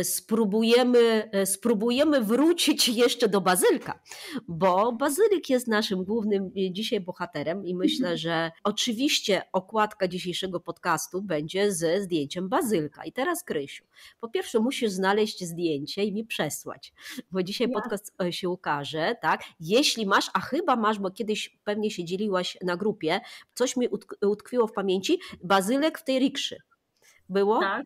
A: spróbujemy wrócić jeszcze do Bazylka, bo Bazylik jest naszym głównym dzisiaj bohaterem i myślę, że oczywiście okładka dzisiejszego podcastu będzie ze zdjęciem Bazylka. I teraz, Krysiu, po pierwsze musisz znaleźć zdjęcie i mi przesłać, bo dzisiaj podcast się ukaże, tak? Jeśli masz, a chyba masz, bo kiedyś pewnie się dzieliłaś na grupie, coś mi utkwiło w pamięci, Bazylek w tej rikszy. Było?
B: Tak.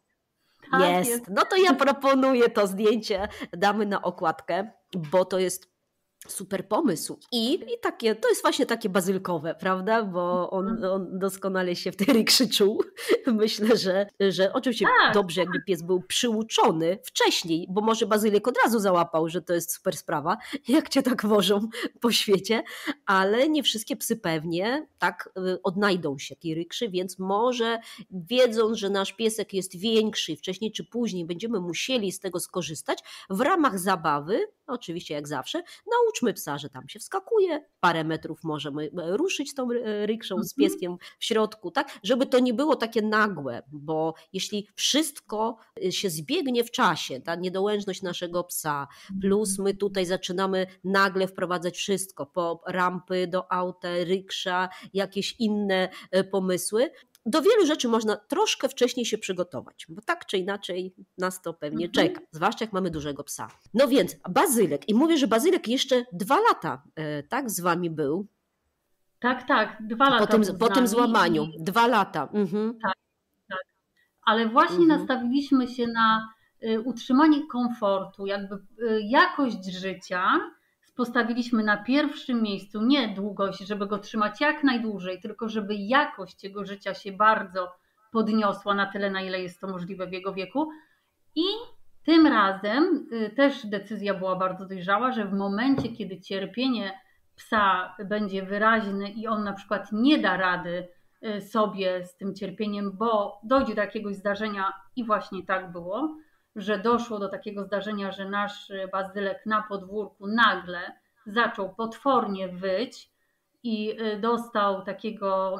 A: Jest. No to ja proponuję to zdjęcie, damy na okładkę, bo to jest Super pomysł. I takie, to jest właśnie takie bazylkowe, prawda? Bo on doskonale się w tej rykszy czuł. Myślę, że oczywiście
B: Tak,
A: dobrze, jakby pies był przyuczony wcześniej, bo może bazylik od razu załapał, że to jest super sprawa, jak cię tak wożą po świecie, ale nie wszystkie psy pewnie tak odnajdą się tej rykszy, więc może wiedząc, że nasz piesek jest większy, wcześniej czy później będziemy musieli z tego skorzystać, w ramach zabawy, oczywiście jak zawsze, nauczmy psa, że tam się wskakuje, parę metrów możemy ruszyć tą rykszą z pieskiem w środku, tak, żeby to nie było takie nagłe, bo jeśli wszystko się zbiegnie w czasie, ta niedołężność naszego psa, plus my tutaj zaczynamy nagle wprowadzać wszystko, po rampy do auta, ryksza, jakieś inne pomysły, do wielu rzeczy można troszkę wcześniej się przygotować, bo tak czy inaczej nas to pewnie czeka, zwłaszcza jak mamy dużego psa. No więc Bazylek, i mówię, że Bazylek jeszcze 2 lata tak z wami był.
B: Tak, 2 lata
A: Po tym złamaniu, 2 lata.
B: Tak, tak. Ale właśnie nastawiliśmy się na utrzymanie komfortu, jakby jakość życia postawiliśmy na pierwszym miejscu, nie długość, żeby go trzymać jak najdłużej, tylko żeby jakość jego życia się bardzo podniosła na tyle, na ile jest to możliwe w jego wieku. I tym razem też decyzja była bardzo dojrzała, że w momencie, kiedy cierpienie psa będzie wyraźne i on na przykład nie da rady sobie z tym cierpieniem, bo dojdzie do jakiegoś zdarzenia i właśnie tak było, że doszło do takiego zdarzenia, że nasz Bazylek na podwórku nagle zaczął potwornie wyć i dostał takiego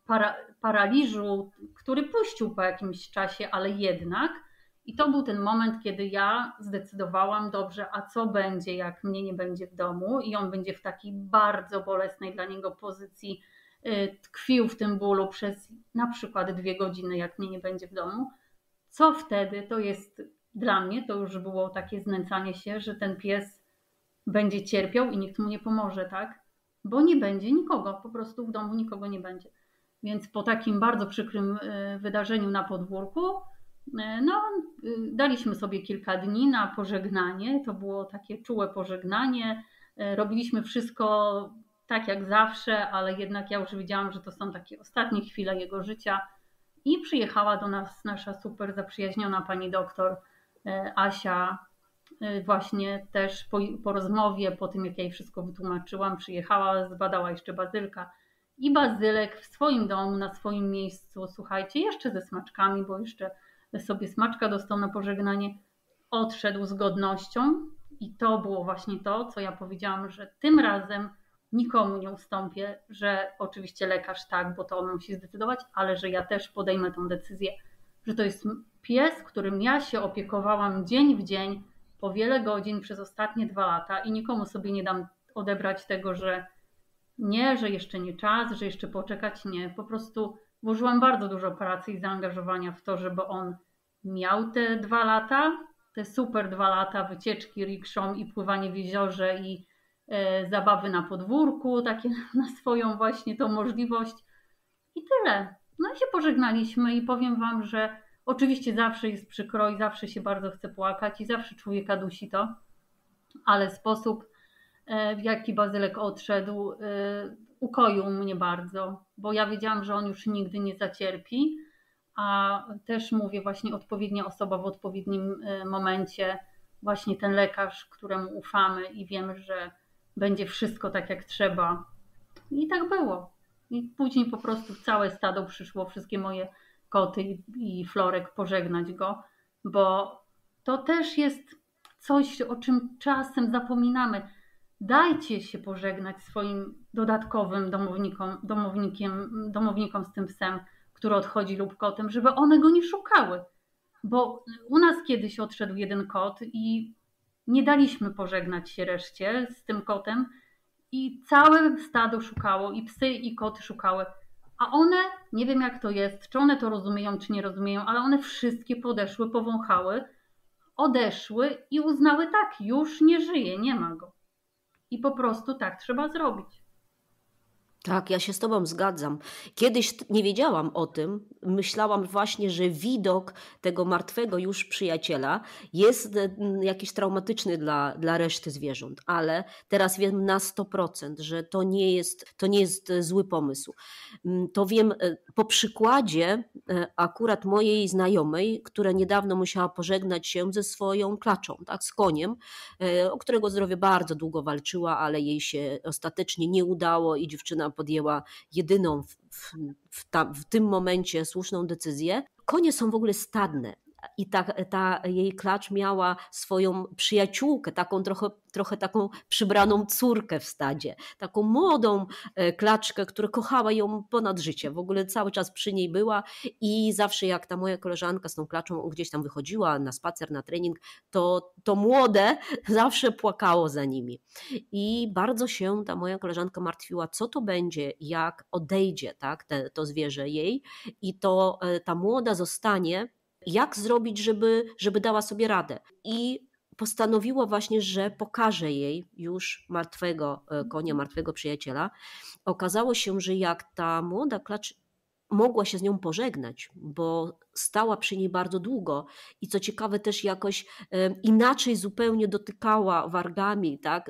B: paraliżu, który puścił po jakimś czasie, ale jednak. I to był ten moment, kiedy ja zdecydowałam, dobrze, a co będzie, jak mnie nie będzie w domu i on będzie w takiej bardzo bolesnej dla niego pozycji, tkwił w tym bólu przez na przykład 2 godziny, jak mnie nie będzie w domu. Co wtedy? To jest dla mnie, to już było takie znęcanie się, że ten pies będzie cierpiał i nikt mu nie pomoże, tak? Bo nie będzie nikogo, po prostu w domu nikogo nie będzie. Więc po takim bardzo przykrym wydarzeniu na podwórku, no, daliśmy sobie kilka dni na pożegnanie. To było takie czułe pożegnanie. Robiliśmy wszystko tak jak zawsze, ale jednak ja już wiedziałam, że to są takie ostatnie chwile jego życia. I przyjechała do nas nasza super zaprzyjaźniona pani doktor Asia, właśnie też po rozmowie, po tym jak ja jej wszystko wytłumaczyłam, przyjechała, zbadała jeszcze Bazylka. I Bazylek w swoim domu, na swoim miejscu, słuchajcie, jeszcze ze smaczkami, bo jeszcze sobie smaczka dostał na pożegnanie, odszedł z godnością. I to było właśnie to, co ja powiedziałam, że tym razem nikomu nie ustąpię, że oczywiście lekarz tak, bo to on musi zdecydować, ale że ja też podejmę tą decyzję, że to jest pies, którym ja się opiekowałam dzień w dzień, po wiele godzin przez ostatnie 2 lata i nikomu sobie nie dam odebrać tego, że nie, że jeszcze nie czas, że jeszcze poczekać, nie. Po prostu włożyłam bardzo dużo pracy i zaangażowania w to, żeby on miał te 2 lata, te super 2 lata wycieczki rikszą i pływanie w jeziorze i zabawy na podwórku, takie na swoją właśnie tą możliwość i tyle. No i się pożegnaliśmy i powiem wam, że oczywiście zawsze jest przykro i zawsze się bardzo chce płakać i zawsze człowieka dusi to, ale sposób, w jaki Bazylek odszedł, ukoił mnie bardzo, bo ja wiedziałam, że on już nigdy nie zacierpi, a też mówię właśnie odpowiednia osoba w odpowiednim momencie, właśnie ten lekarz, któremu ufamy i wiemy, że będzie wszystko tak jak trzeba. I tak było. I później po prostu całe stado przyszło, wszystkie moje koty i Florek pożegnać go, bo to też jest coś, o czym czasem zapominamy. Dajcie się pożegnać swoim dodatkowym domownikom z tym psem, który odchodzi lub kotem, żeby one go nie szukały. Bo u nas kiedyś odszedł jeden kot i nie daliśmy pożegnać się reszcie z tym kotem i całe stado szukało i psy i koty szukały. A one, nie wiem jak to jest, czy one to rozumieją, czy nie rozumieją, ale one wszystkie podeszły, powąchały, odeszły i uznały tak, już nie żyje, nie ma go. I po prostu tak trzeba zrobić.
A: Tak, ja się z tobą zgadzam. Kiedyś nie wiedziałam o tym. Myślałam właśnie, że widok tego martwego już przyjaciela jest jakiś traumatyczny dla reszty zwierząt, ale teraz wiem na 100%, że to nie jest zły pomysł. To wiem po przykładzie akurat mojej znajomej, która niedawno musiała pożegnać się ze swoją klaczą, tak, z koniem, o którego zdrowie bardzo długo walczyła, ale jej się ostatecznie nie udało i dziewczyna podjęła jedyną w tym momencie słuszną decyzję. Konie są w ogóle stadne. I ta jej klacz miała swoją przyjaciółkę, taką trochę taką przybraną córkę w stadzie, taką młodą klaczkę, która kochała ją ponad życie. W ogóle cały czas przy niej była i zawsze jak ta moja koleżanka z tą klaczą gdzieś tam wychodziła na spacer, na trening, to młode zawsze płakało za nimi. I bardzo się ta moja koleżanka martwiła, co to będzie, jak odejdzie, tak, to zwierzę jej i to ta młoda zostanie. Jak zrobić, żeby dała sobie radę? I postanowiła właśnie, że pokaże jej już martwego konia, martwego przyjaciela. Okazało się, że jak ta młoda klacz mogła się z nią pożegnać, bo stała przy niej bardzo długo i co ciekawe też jakoś inaczej zupełnie dotykała wargami, tak,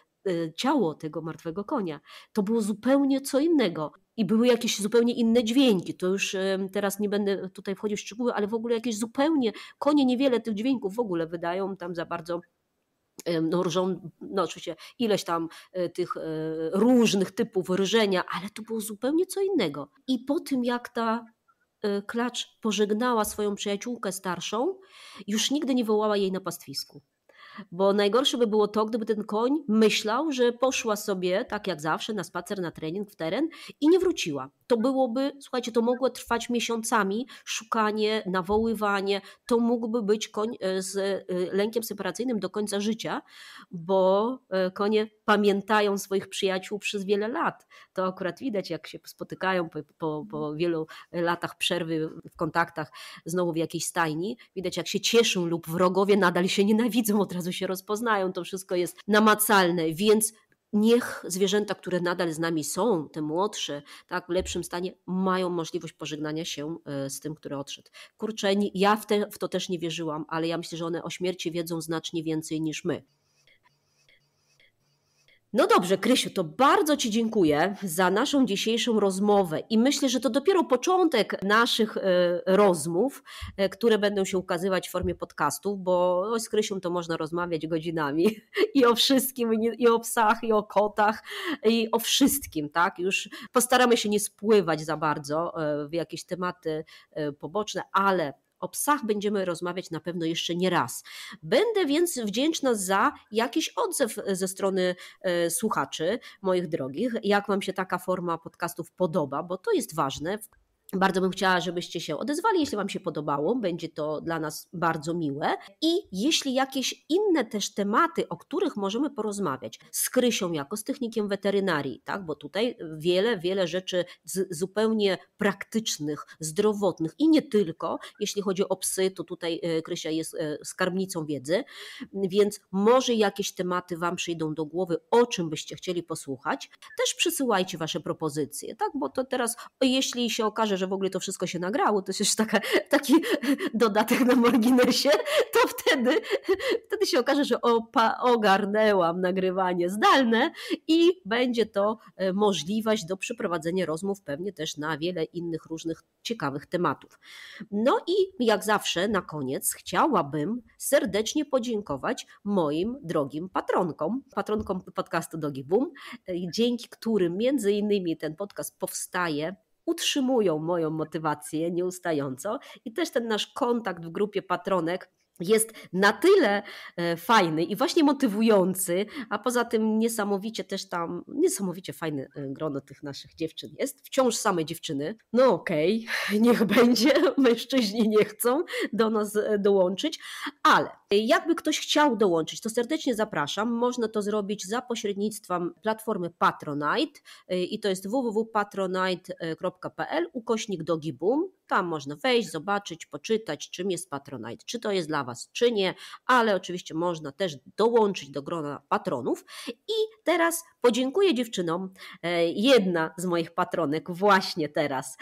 A: ciało tego martwego konia. To było zupełnie co innego. I były jakieś zupełnie inne dźwięki. To już teraz nie będę tutaj wchodził w szczegóły, ale w ogóle jakieś zupełnie, konie niewiele tych dźwięków w ogóle wydają tam za bardzo. No, rżą, no oczywiście ileś tam tych różnych typów rżenia, ale to było zupełnie co innego. I po tym jak ta klacz pożegnała swoją przyjaciółkę starszą, już nigdy nie wołała jej na pastwisku. Bo najgorsze by było to, gdyby ten koń myślał, że poszła sobie, tak jak zawsze, na spacer, na trening, w teren i nie wróciła. To byłoby, słuchajcie, to mogło trwać miesiącami, szukanie, nawoływanie. To mógłby być koń z lękiem separacyjnym do końca życia, bo konie pamiętają swoich przyjaciół przez wiele lat. To akurat widać, jak się spotykają po wielu latach przerwy w kontaktach znowu w jakiejś stajni. Widać, jak się cieszą lub wrogowie nadal się nienawidzą, od razu się rozpoznają. To wszystko jest namacalne, więc niech zwierzęta, które nadal z nami są, te młodsze, tak, w lepszym stanie, mają możliwość pożegnania się z tym, który odszedł. Kurczę, ja w to też nie wierzyłam, ale ja myślę, że one o śmierci wiedzą znacznie więcej niż my. No dobrze, Krysiu, to bardzo Ci dziękuję za naszą dzisiejszą rozmowę i myślę, że to dopiero początek naszych rozmów, które będą się ukazywać w formie podcastów, bo z Krysią to można rozmawiać godzinami i o wszystkim, i o psach, i o kotach, i o wszystkim, tak? Już postaramy się nie spływać za bardzo w jakieś tematy poboczne, ale o psach będziemy rozmawiać na pewno jeszcze nie raz. Będę więc wdzięczna za jakiś odzew ze strony słuchaczy moich drogich, jak Wam się taka forma podcastów podoba, bo to jest ważne. Bardzo bym chciała, żebyście się odezwali, jeśli Wam się podobało, będzie to dla nas bardzo miłe. I jeśli jakieś inne też tematy, o których możemy porozmawiać z Krysią jako z technikiem weterynarii, tak? Bo tutaj wiele rzeczy zupełnie praktycznych, zdrowotnych i nie tylko, jeśli chodzi o psy, to tutaj Krysia jest skarbnicą wiedzy, więc może jakieś tematy Wam przyjdą do głowy, o czym byście chcieli posłuchać. Też przysyłajcie Wasze propozycje, tak? Bo to teraz, jeśli się okaże, że w ogóle to wszystko się nagrało, to jest jeszcze taki dodatek na marginesie, to wtedy się okaże, że ogarnęłam nagrywanie zdalne i będzie to możliwość do przeprowadzenia rozmów pewnie też na wiele innych różnych ciekawych tematów. No i jak zawsze na koniec chciałabym serdecznie podziękować moim drogim patronkom podcastu Doggy Boom, dzięki którym między innymi ten podcast powstaje, utrzymują moją motywację nieustająco i też ten nasz kontakt w grupie patronek jest na tyle fajny i właśnie motywujący, a poza tym niesamowicie fajne grono tych naszych dziewczyn jest. Wciąż same dziewczyny. No okej, niech będzie, mężczyźni nie chcą do nas dołączyć, ale jakby ktoś chciał dołączyć, to serdecznie zapraszam. Można to zrobić za pośrednictwem platformy Patronite i to jest www.patronite.pl/Doggy Boom. Tam można wejść, zobaczyć, poczytać, czym jest Patronite, czy to jest dla Was, czy nie, ale oczywiście można też dołączyć do grona patronów. I teraz podziękuję dziewczynom. Jedna z moich patronek właśnie teraz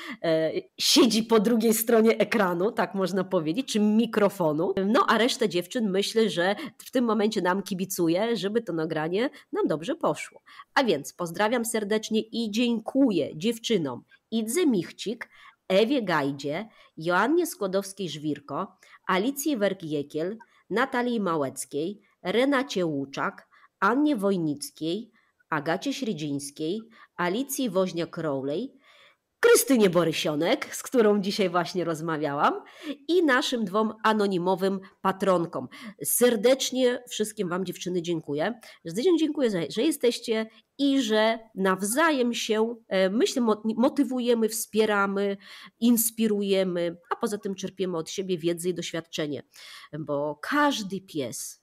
A: siedzi po drugiej stronie ekranu, tak można powiedzieć, czy mikrofonu. No a resztę dziewczyn myślę, że w tym momencie nam kibicuje, żeby to nagranie nam dobrze poszło. A więc pozdrawiam serdecznie i dziękuję dziewczynom Idze Michcik, Ewie Gajdzie, Joannie Skłodowskiej-Żwirko, Alicji Werk-Jekiel, Natalii Małeckiej, Renacie Łuczak, Annie Wojnickiej, Agacie Średzińskiej, Alicji Woźniak-Rowley, Krystynie Borysionek, z którą dzisiaj właśnie rozmawiałam, i naszym 2 anonimowym patronkom. Serdecznie wszystkim Wam, dziewczyny, dziękuję. Dziękuję, że jesteście i że nawzajem się, myślę, motywujemy, wspieramy, inspirujemy, a poza tym czerpiemy od siebie wiedzę i doświadczenie, bo każdy pies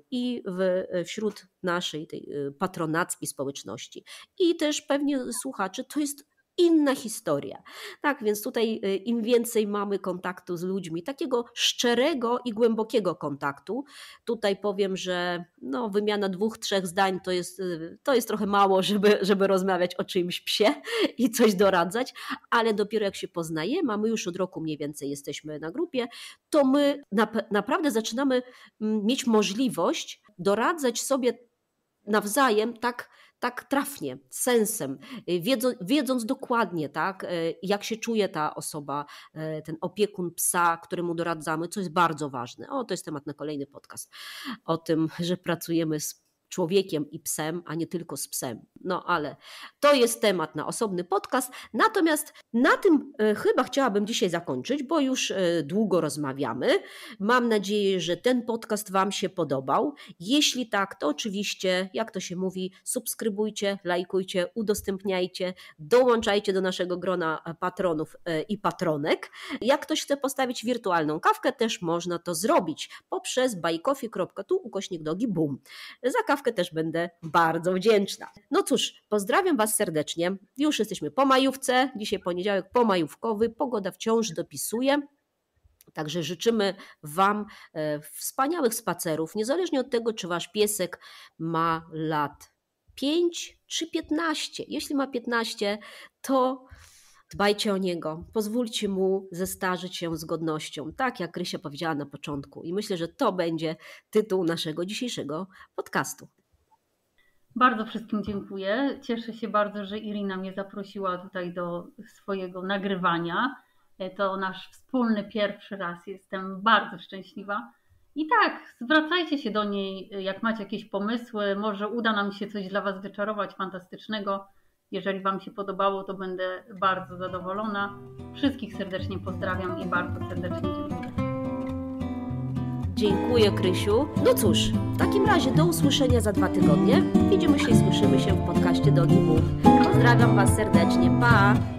A: i wśród naszej tej patronackiej społeczności i też pewnie słuchaczy, to jest inna historia. Tak, więc tutaj im więcej mamy kontaktu z ludźmi, takiego szczerego i głębokiego kontaktu, tutaj powiem, że no, wymiana 2-3 zdań to jest trochę mało, żeby rozmawiać o czyimś psie i coś doradzać, ale dopiero jak się poznajemy, a my już od roku mniej więcej jesteśmy na grupie, to my naprawdę zaczynamy mieć możliwość doradzać sobie nawzajem tak trafnie, z sensem, wiedząc dokładnie, tak, jak się czuje ta osoba, ten opiekun psa, któremu doradzamy, co jest bardzo ważne. To jest temat na kolejny podcast. O tym, że pracujemy z człowiekiem i psem, a nie tylko z psem. No ale to jest temat na osobny podcast. Natomiast na tym chyba chciałabym dzisiaj zakończyć, bo już długo rozmawiamy. Mam nadzieję, że ten podcast Wam się podobał. Jeśli tak, to oczywiście, jak to się mówi, subskrybujcie, lajkujcie, udostępniajcie, dołączajcie do naszego grona patronów i patronek. Jak ktoś chce postawić wirtualną kawkę, też można to zrobić poprzez buycoffee.tu/dogiboom. Za kawkę też będę bardzo wdzięczna. No cóż, pozdrawiam Was serdecznie. Już jesteśmy po majówce. Dzisiaj poniedziałek pomajówkowy. Pogoda wciąż dopisuje. Także życzymy Wam wspaniałych spacerów, niezależnie od tego, czy Wasz piesek ma lat 5 czy 15. Jeśli ma 15, to dbajcie o niego, pozwólcie mu zestarzeć się z godnością, tak jak Krysia powiedziała na początku. I myślę, że to będzie tytuł naszego dzisiejszego podcastu.
B: Bardzo wszystkim dziękuję. Cieszę się bardzo, że Irina mnie zaprosiła tutaj do swojego nagrywania. To nasz wspólny pierwszy raz. Jestem bardzo szczęśliwa. I tak, zwracajcie się do niej, jak macie jakieś pomysły. Może uda nam się coś dla Was wyczarować fantastycznego. Jeżeli Wam się podobało, to będę bardzo zadowolona. Wszystkich serdecznie pozdrawiam i bardzo serdecznie dziękuję.
A: Dziękuję, Krysiu. No cóż, w takim razie do usłyszenia za 2 tygodnie. Widzimy się i słyszymy się w podcaście Dogi Boom. Pozdrawiam Was serdecznie. Pa!